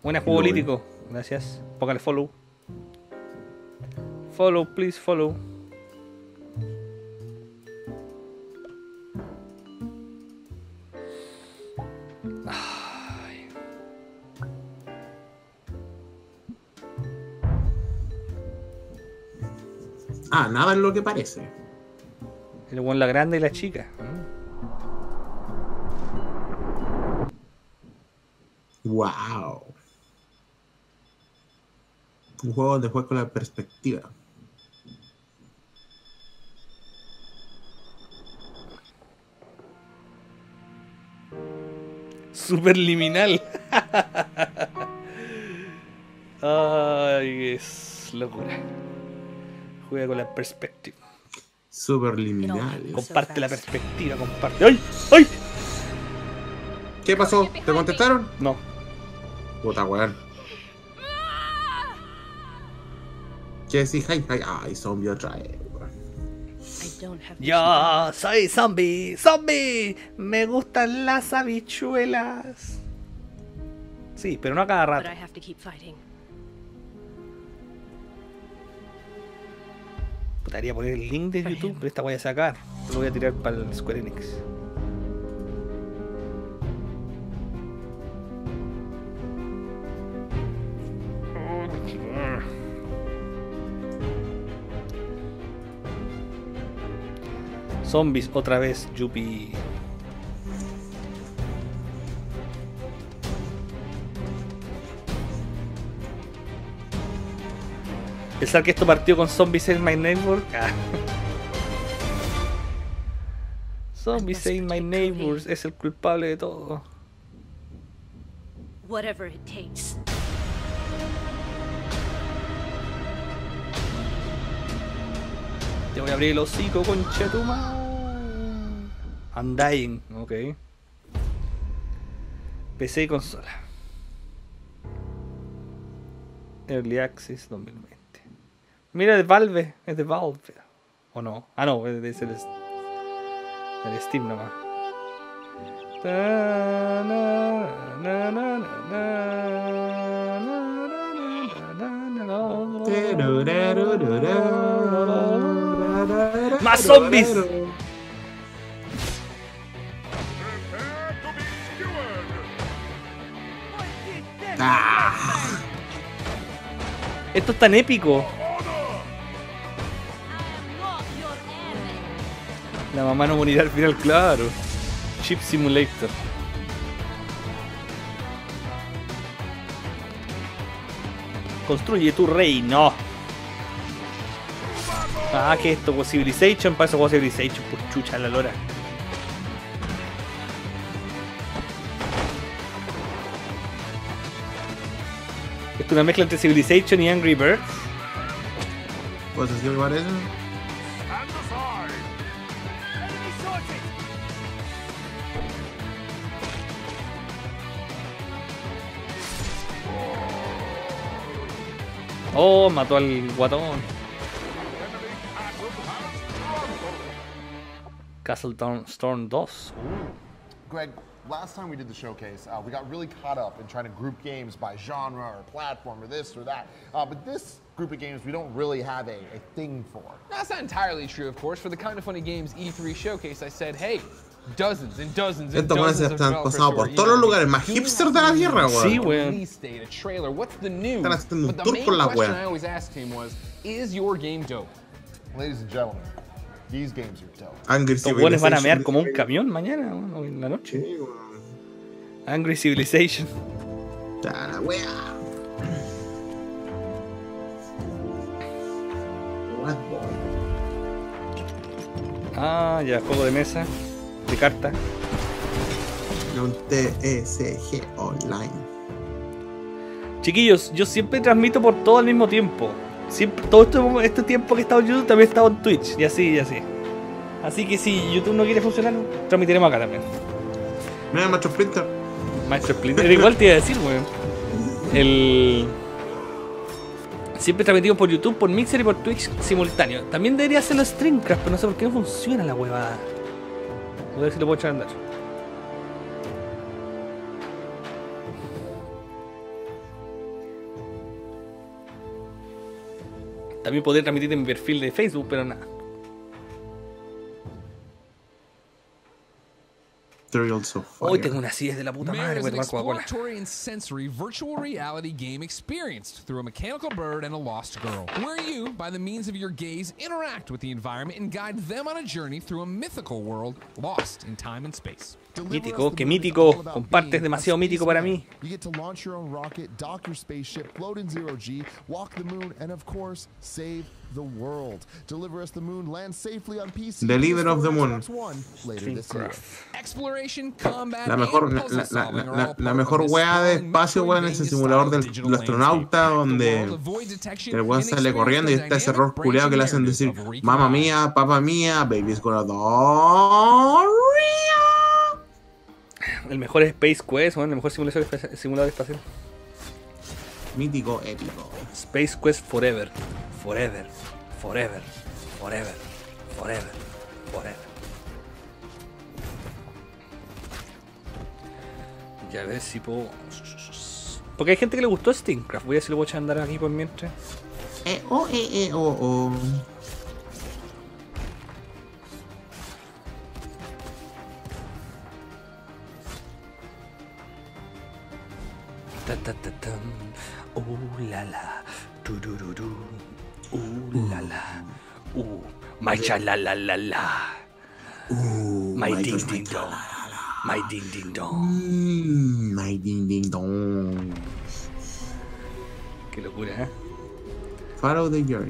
Buena juego político. Gracias. Póngale follow. Follow, please follow. Ay. Ah, nada es lo que parece. El buen, la grande y la chica. Wow. Un juego donde juegas con la perspectiva. Superliminal. Ay, es locura. Juega con la perspectiva. Superliminal. Comparte la perspectiva, comparte. ¡Ay! ¡Ay! ¿Qué pasó? ¿Te contestaron? No. Puta weón. ¿Qué decís? Ay, ay, ay, zombie otra vez, weón. Yo soy zombie, zombie. Me gustan las habichuelas. Sí, pero no a cada rato. Podría poner el link de YouTube, pero esta voy a sacar. Lo voy a tirar para el Square Enix. Zombies otra vez, Yupi. Pensar que esto partió con Zombies in My Neighbor. Ah. Zombies in My Neighbors es el culpable de todo. Whatever it takes. Te voy a abrir el hocico, conchetuma. Undying, ok. P C y consola. Early Access dos mil veinte. Mira, de Valve, es de Valve. ¿O no? Ah, no, es de, es el, el Steam nomás. ¡Más zombies! Ah. Esto es tan épico. La mamá no morirá al final, claro. Chip Simulator. Construye tu reino. Ah, que esto, Civilization, para eso juego Civilization, por chucha la lora. Esto es una mezcla entre Civilization y Angry Birds. Pues así me parece. Oh, mató al guatón. Castle Storm dos. Greg, last time we did the showcase, uh, we got really caught up in trying to group games by genre or platform or this or that. Uh, but this group of games we don't really have a, a thing for. That's not entirely true, of course. For the Kinda Funny Games E three showcase, I said, hey, dozens and dozens and Estos dozens weones of están developers pasados who por are, todos you los know, lugares más doing hipster de la tierra, weón. Sí, weón. release date, a trailer, what's the news? Están haciendo un But the tour main por la question I wea. always asked him was, is your game dope? Ladies and gentlemen, these games are dope. Angry Estos buenos van a mear Civilization. como un camión mañana o en la noche. Angry Civilization. Ya, la wea. What boy. Ah, ya, juego de mesa, de carta. Un T S G Online. Chiquillos, yo siempre transmito por todo al mismo tiempo. Siempre, todo este, este tiempo que he estado en YouTube también he estado en Twitch, y así, y así. Así que si YouTube no quiere funcionar, transmitiremos acá también. Mira, Macho Splinter. Maestro Splinter, igual te iba a decir, weón. El... Siempre transmitimos por YouTube, por Mixer y por Twitch simultáneo. También debería hacerlo Streamcraft, pero no sé por qué no funciona la huevada. A ver si lo puedo echar a andar. También podría transmitir en mi perfil de Facebook, pero nada. Hoy tengo una acidez de la puta madre, Mare is voy a an tomar Coca-Cola. exploratory and sensory virtual reality game experienced through a mechanical bird and a lost girl, where you, by the means of your gaze, interact with the environment and guide them on a journey through a mythical world lost in time and space. Mítico, que mítico, compartes demasiado mítico para mí. You get to launch your own rocket, dock your spaceship, float in zero G, walk the moon, and of course, save the world. Deliver us the moon, land safely on P C. Deliver of the moon. Later this year. Exploration, combat, La mejor, la, la, la, la, la mejor weá de espacio, weón, es el simulador del, del astronauta, donde el weón sale corriendo y está ese error culeado que le hacen decir mamá mía, papá mía, baby's gonna die. El mejor es Space Quest, bueno, el mejor simulador, simulador espacial. Mítico, épico. Space Quest Forever. Forever. Forever. Forever. Forever. Forever. Ya ves si puedo. Porque hay gente que le gustó Steamcraft. Voy a ver si lo voy a andar aquí por mientras. Eh, oh, eh, eh, oh, oh. Ta, ta, ta, tan. Uh, la, la. Du, du, du, du. Uh, la, la. Uh, my cha, la, la, la, la. Uh, my my ding, gosh, ding, my dong. My ding, ding, dong. Mm, my ding, ding, dong. Qué locura, ¿eh? Follow the journey.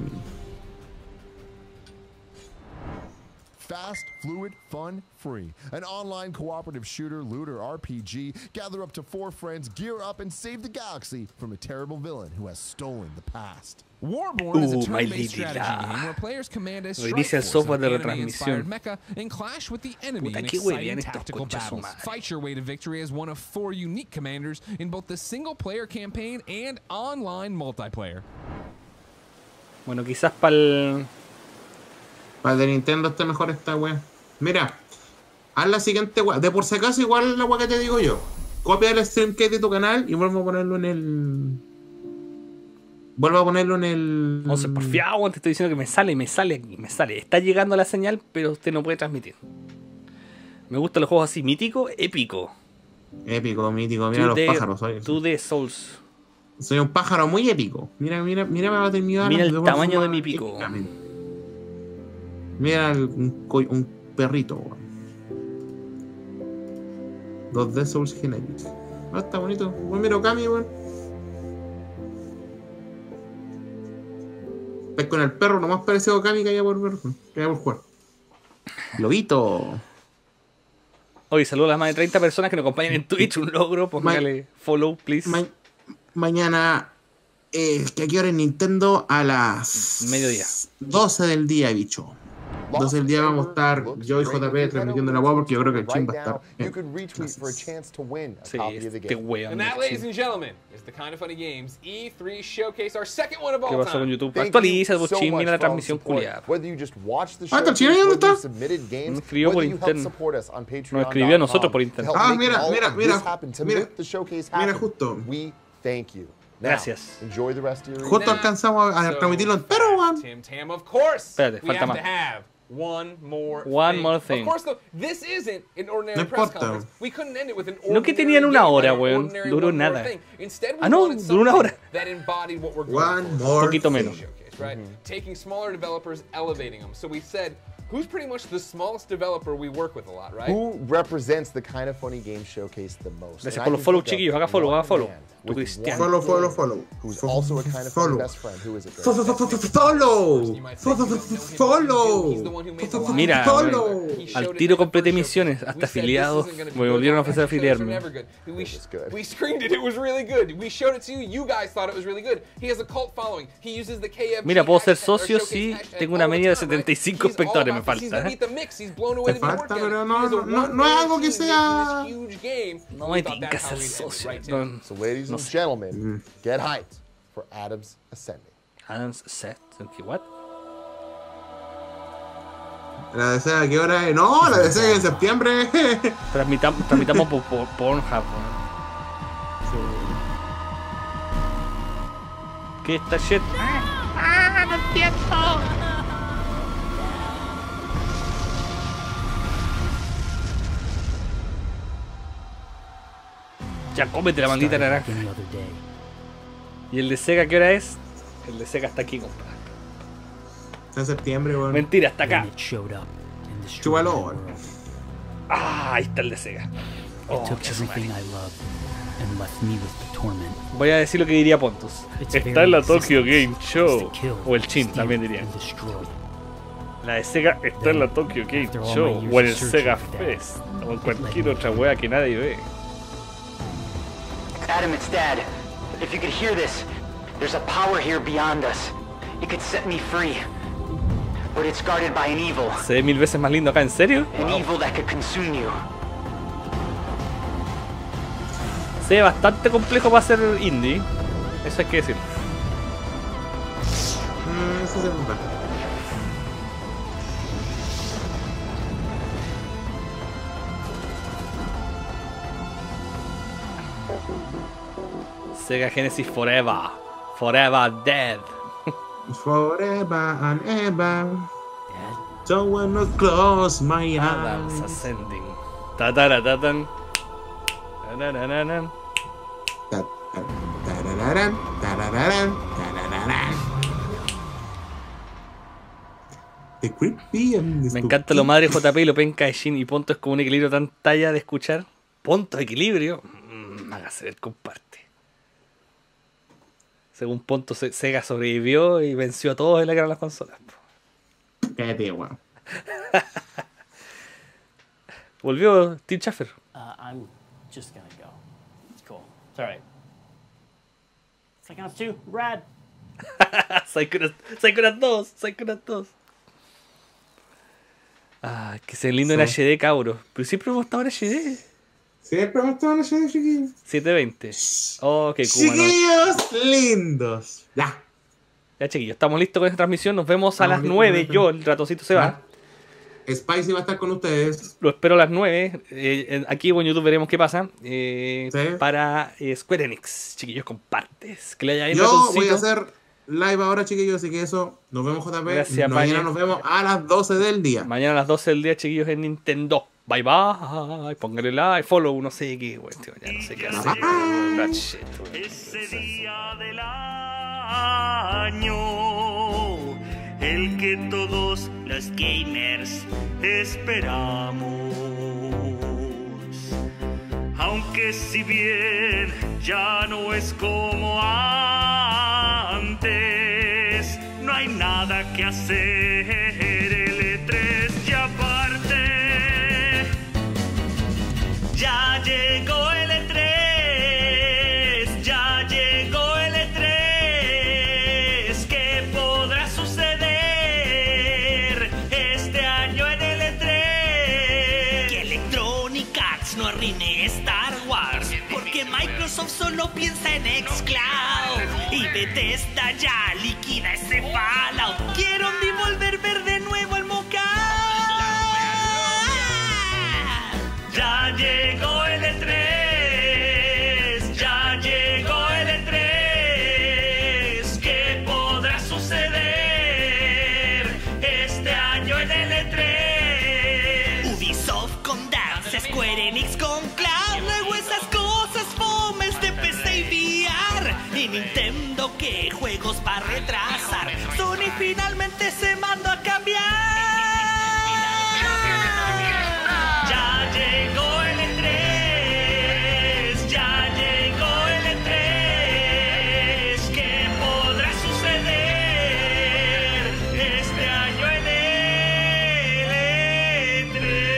Fast, fluid, fun, free. An online cooperative shooter, looter, R P G. Gather up to four friends, gear up, and save the galaxy from a terrible villain who has stolen the past. Warborn is a Uh, turn-based my strategy lady, game where players command a Lo strike inicia el force software of de anime-inspired retransmisión. mecha and clash with the enemy Puta, in qué exciting huevían estos tactical conchas su battles. madre. Fight your way to victory as one of four unique commanders in both the single-player campaign and online multiplayer. Bueno, quizás para el. Para el de Nintendo está mejor esta wea. Mira, haz la siguiente wea. De por si acaso, igual la wea que te digo yo. Copia el streamcast de tu canal y vuelvo a ponerlo en el. Vuelvo a ponerlo en el. No sé, porfiado, te estoy diciendo que me sale, me sale aquí, me sale. Está llegando la señal, pero usted no puede transmitir. Me gustan los juegos así, mítico, épico. Épico, mítico. Mira Two los D- pájaros. Soy, Two D Souls. soy un pájaro muy épico. Mira, mira, mira, me va a terminar. Mira el de tamaño forma de mi pico. épicamente. Mira el- un, co- un perrito, weón. dos D Souls Genetics. Ah, está bonito. Bueno, mira Okami, weón. Es con el perro, lo más parecido a Okami que haya por ver, que haya por jugar. Lobito. Oye, saludos a las más de treinta personas que nos acompañan en Twitch. Un logro, póngale follow, please. Ma- mañana, eh, que aquí ahora en Nintendo a las Mediodía. doce del día, bicho. doce del día vamos a estar yo y J P transmitiendo la web porque yo creo que el Chin va a estar. You could retweet for a chance to win a Sí, copy of the este game. weón. And that, ladies and gentlemen, is the Kind of Funny Games E three Showcase, our second one of ¿Qué all pasó con time. YouTube? Thank Actualiza, you pues, so Chin, much mira la for all the transmisión support. culiada. Whether you just watch the Ah, está show, China, ¿dónde whether you está? submitted games, Me escribió por whether you help internet. support us on Patreon. Nos escribió a nosotros por internet. Ah, mira, mira, mira, To mira. make the showcase Mira, happen, justo. we thank you. Now, Gracias. enjoy the rest of your Justo evening. alcanzamos a, a So transmitirlo entero, weón. Tim Tam, of course, Espérate, we falta have más. to have one more One thing. more thing. Of course, though, this isn't an ordinary No press importa. conference. We couldn't end it with an ordinary No que tenían una game, hora, an weón. ordinary Duró one more nada. thing. Instead, we Ah, no, wanted duró una something hora. that embodied what we're going One for. more Poquito thing. menos. Showcase, right? Taking smaller developers, elevating them. So we said, who's pretty much the smallest developer we work with a lot, right? Who represents the Kind of Funny Game Showcase the most? Gracias And por I los can follow, think of chiquillos. Haga follow, one haga follow. man Tu with cristiano. one Follow, follow, billion, follow. Who's Fo- also a fo- Kind of follow. Funny best friend. Who is it? Fo- Greg? fo- fo- fo- Follow. You might say Fo- you fo- don't know him, fo- but Follow. he's the one who made the Fo- fo- line. Mira, Follow. He showed al it tiro in the completé first misiones, showcase. hasta We said, afiliado. this isn't gonna be Me good. volvieron a Our ofrecer episodes are afiliarme. never good. We, It was good. we screened it, it was really good. We showed it to you, you guys thought it was really good. He has a cult following. He uses the K F G Mira, puedo ser hashtag- or socio showcase si hashtag tengo una all the media de time, right? setenta y cinco He's all espectadores, me about this. He's falta, gonna ¿eh? beat the mix. He's blown away Te the work falta, on it. pero He no, has a no, no, one no es algo man que team sea- making this huge game. No We me thought tinca that's how ser we'd end it, socio. right, Tim? No, So, ladies no and sé. gentlemen, get hyped for Adam's Ascending. Adam's set. ¿Qué? What? La D C a qué hora es. No, la D C en septiembre. Transmitamos, transmitamos por, por Pornhub, weón. ¿Qué esta shit? Ah, no tiempo. Ya cómete la maldita naranja. ¿Y el de Sega qué hora es? El de Sega está aquí, compadre. Está en septiembre, weón. Mentira, está acá. Chúbalo. Ah, ahí está el de Sega. Oh, took qué su madre. everything I loved and left me with the torment. Voy a decir lo que diría Pontus. Está en la Tokyo Game Show. O el Chin también diría. La de Sega está en la Tokyo Game Show. O en el Sega Fest. O en cualquier otra wea que nadie ve. Adam, it's Dad. If you could hear this, there's a power here beyond us. It could set me free. But it's guarded by an evil. Se ve mil veces más lindo acá, ¿en serio? An Wow. evil that could consume you. Se ve bastante complejo para ser indie. Eso hay que decir. Mm, eso se me va. Sega Genesis Forever. Forever Dead. Forever and ever. Don't wanna close my Adam's eyes. Ascending. Tataratatan. Tararararan. Tarararán, tarararán, tarararán. The creepy and the Me encanta lo madre J P y lo penca de Shin y Ponto es como un equilibrio tan talla de escuchar. Ponto, equilibrio. Mm, hágase ver, comparte. Según Ponto, Se- Sega sobrevivió y venció a todos en la guerra de las consolas. Cállate, weón. Volvió Tim Schafer. Uh, I'm just gonna go. It's cool. It's alright. Psychonauts two, rad. Psychonauts Psychonauts dos, Psychonauts dos. Ah, que se lindo en Sí. H D, cabros. Pero siempre hemos estado en H D. Siempre hemos estado en H D, chiquillos. setecientos veinte. Oh, qué Kuma, ¿no? Chiquillos lindos. Ya. Ya, chiquillos, estamos listos con esta transmisión. Nos vemos a Estamos las listos nueve. con Yo, el ratoncito se va. Spicy va a estar con ustedes. Lo espero a las nueve. Eh, en- aquí en YouTube veremos qué pasa. Eh, Sí. Para eh, Square Enix. Chiquillos, compartes. Que le haya bien Yo ratoncito. voy a hacer live ahora, chiquillos, así que eso. Nos vemos, J P. Gracias, Mañana Pañe. nos vemos a las doce del día. Mañana a las doce del día, chiquillos, en Nintendo. Bye bye. Pónganle like, follow, no sé qué, güey. tío, Ya no sé qué hacer. That shit, güey. Ese día del año, el que todos los gamers esperamos. Aunque si bien ya no es como antes, no hay nada que hacer. El E tres ya aparte, ya llegó el E tres, ya llegó el E tres. ¿Qué podrá suceder este año en el E tres? Que Electronic Arts no arruine Star Wars, porque Microsoft solo piensa en xCloud y Bethesda ya liquida ese Fallout. Quiero devolver de nuevo el mocap. Ya llegó el E tres, ya llegó el E tres. ¿Qué podrá suceder este año en el E tres? Ubisoft con Dance, Square Enix con Cloud, luego esas cosas fomes de P C y V R. Y Nintendo, ¿qué juegos va a retrasar? Sony finalmente se mandó a cambiar. Ya llegó el E tres, ya llegó el E tres. ¿Qué podrá suceder este año en el E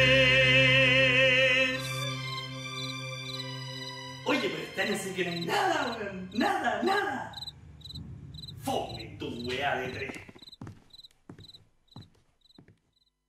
tres? Oye, pero este año sí que no hay nada, weón. Nada, nada. Fome tu wea de tres.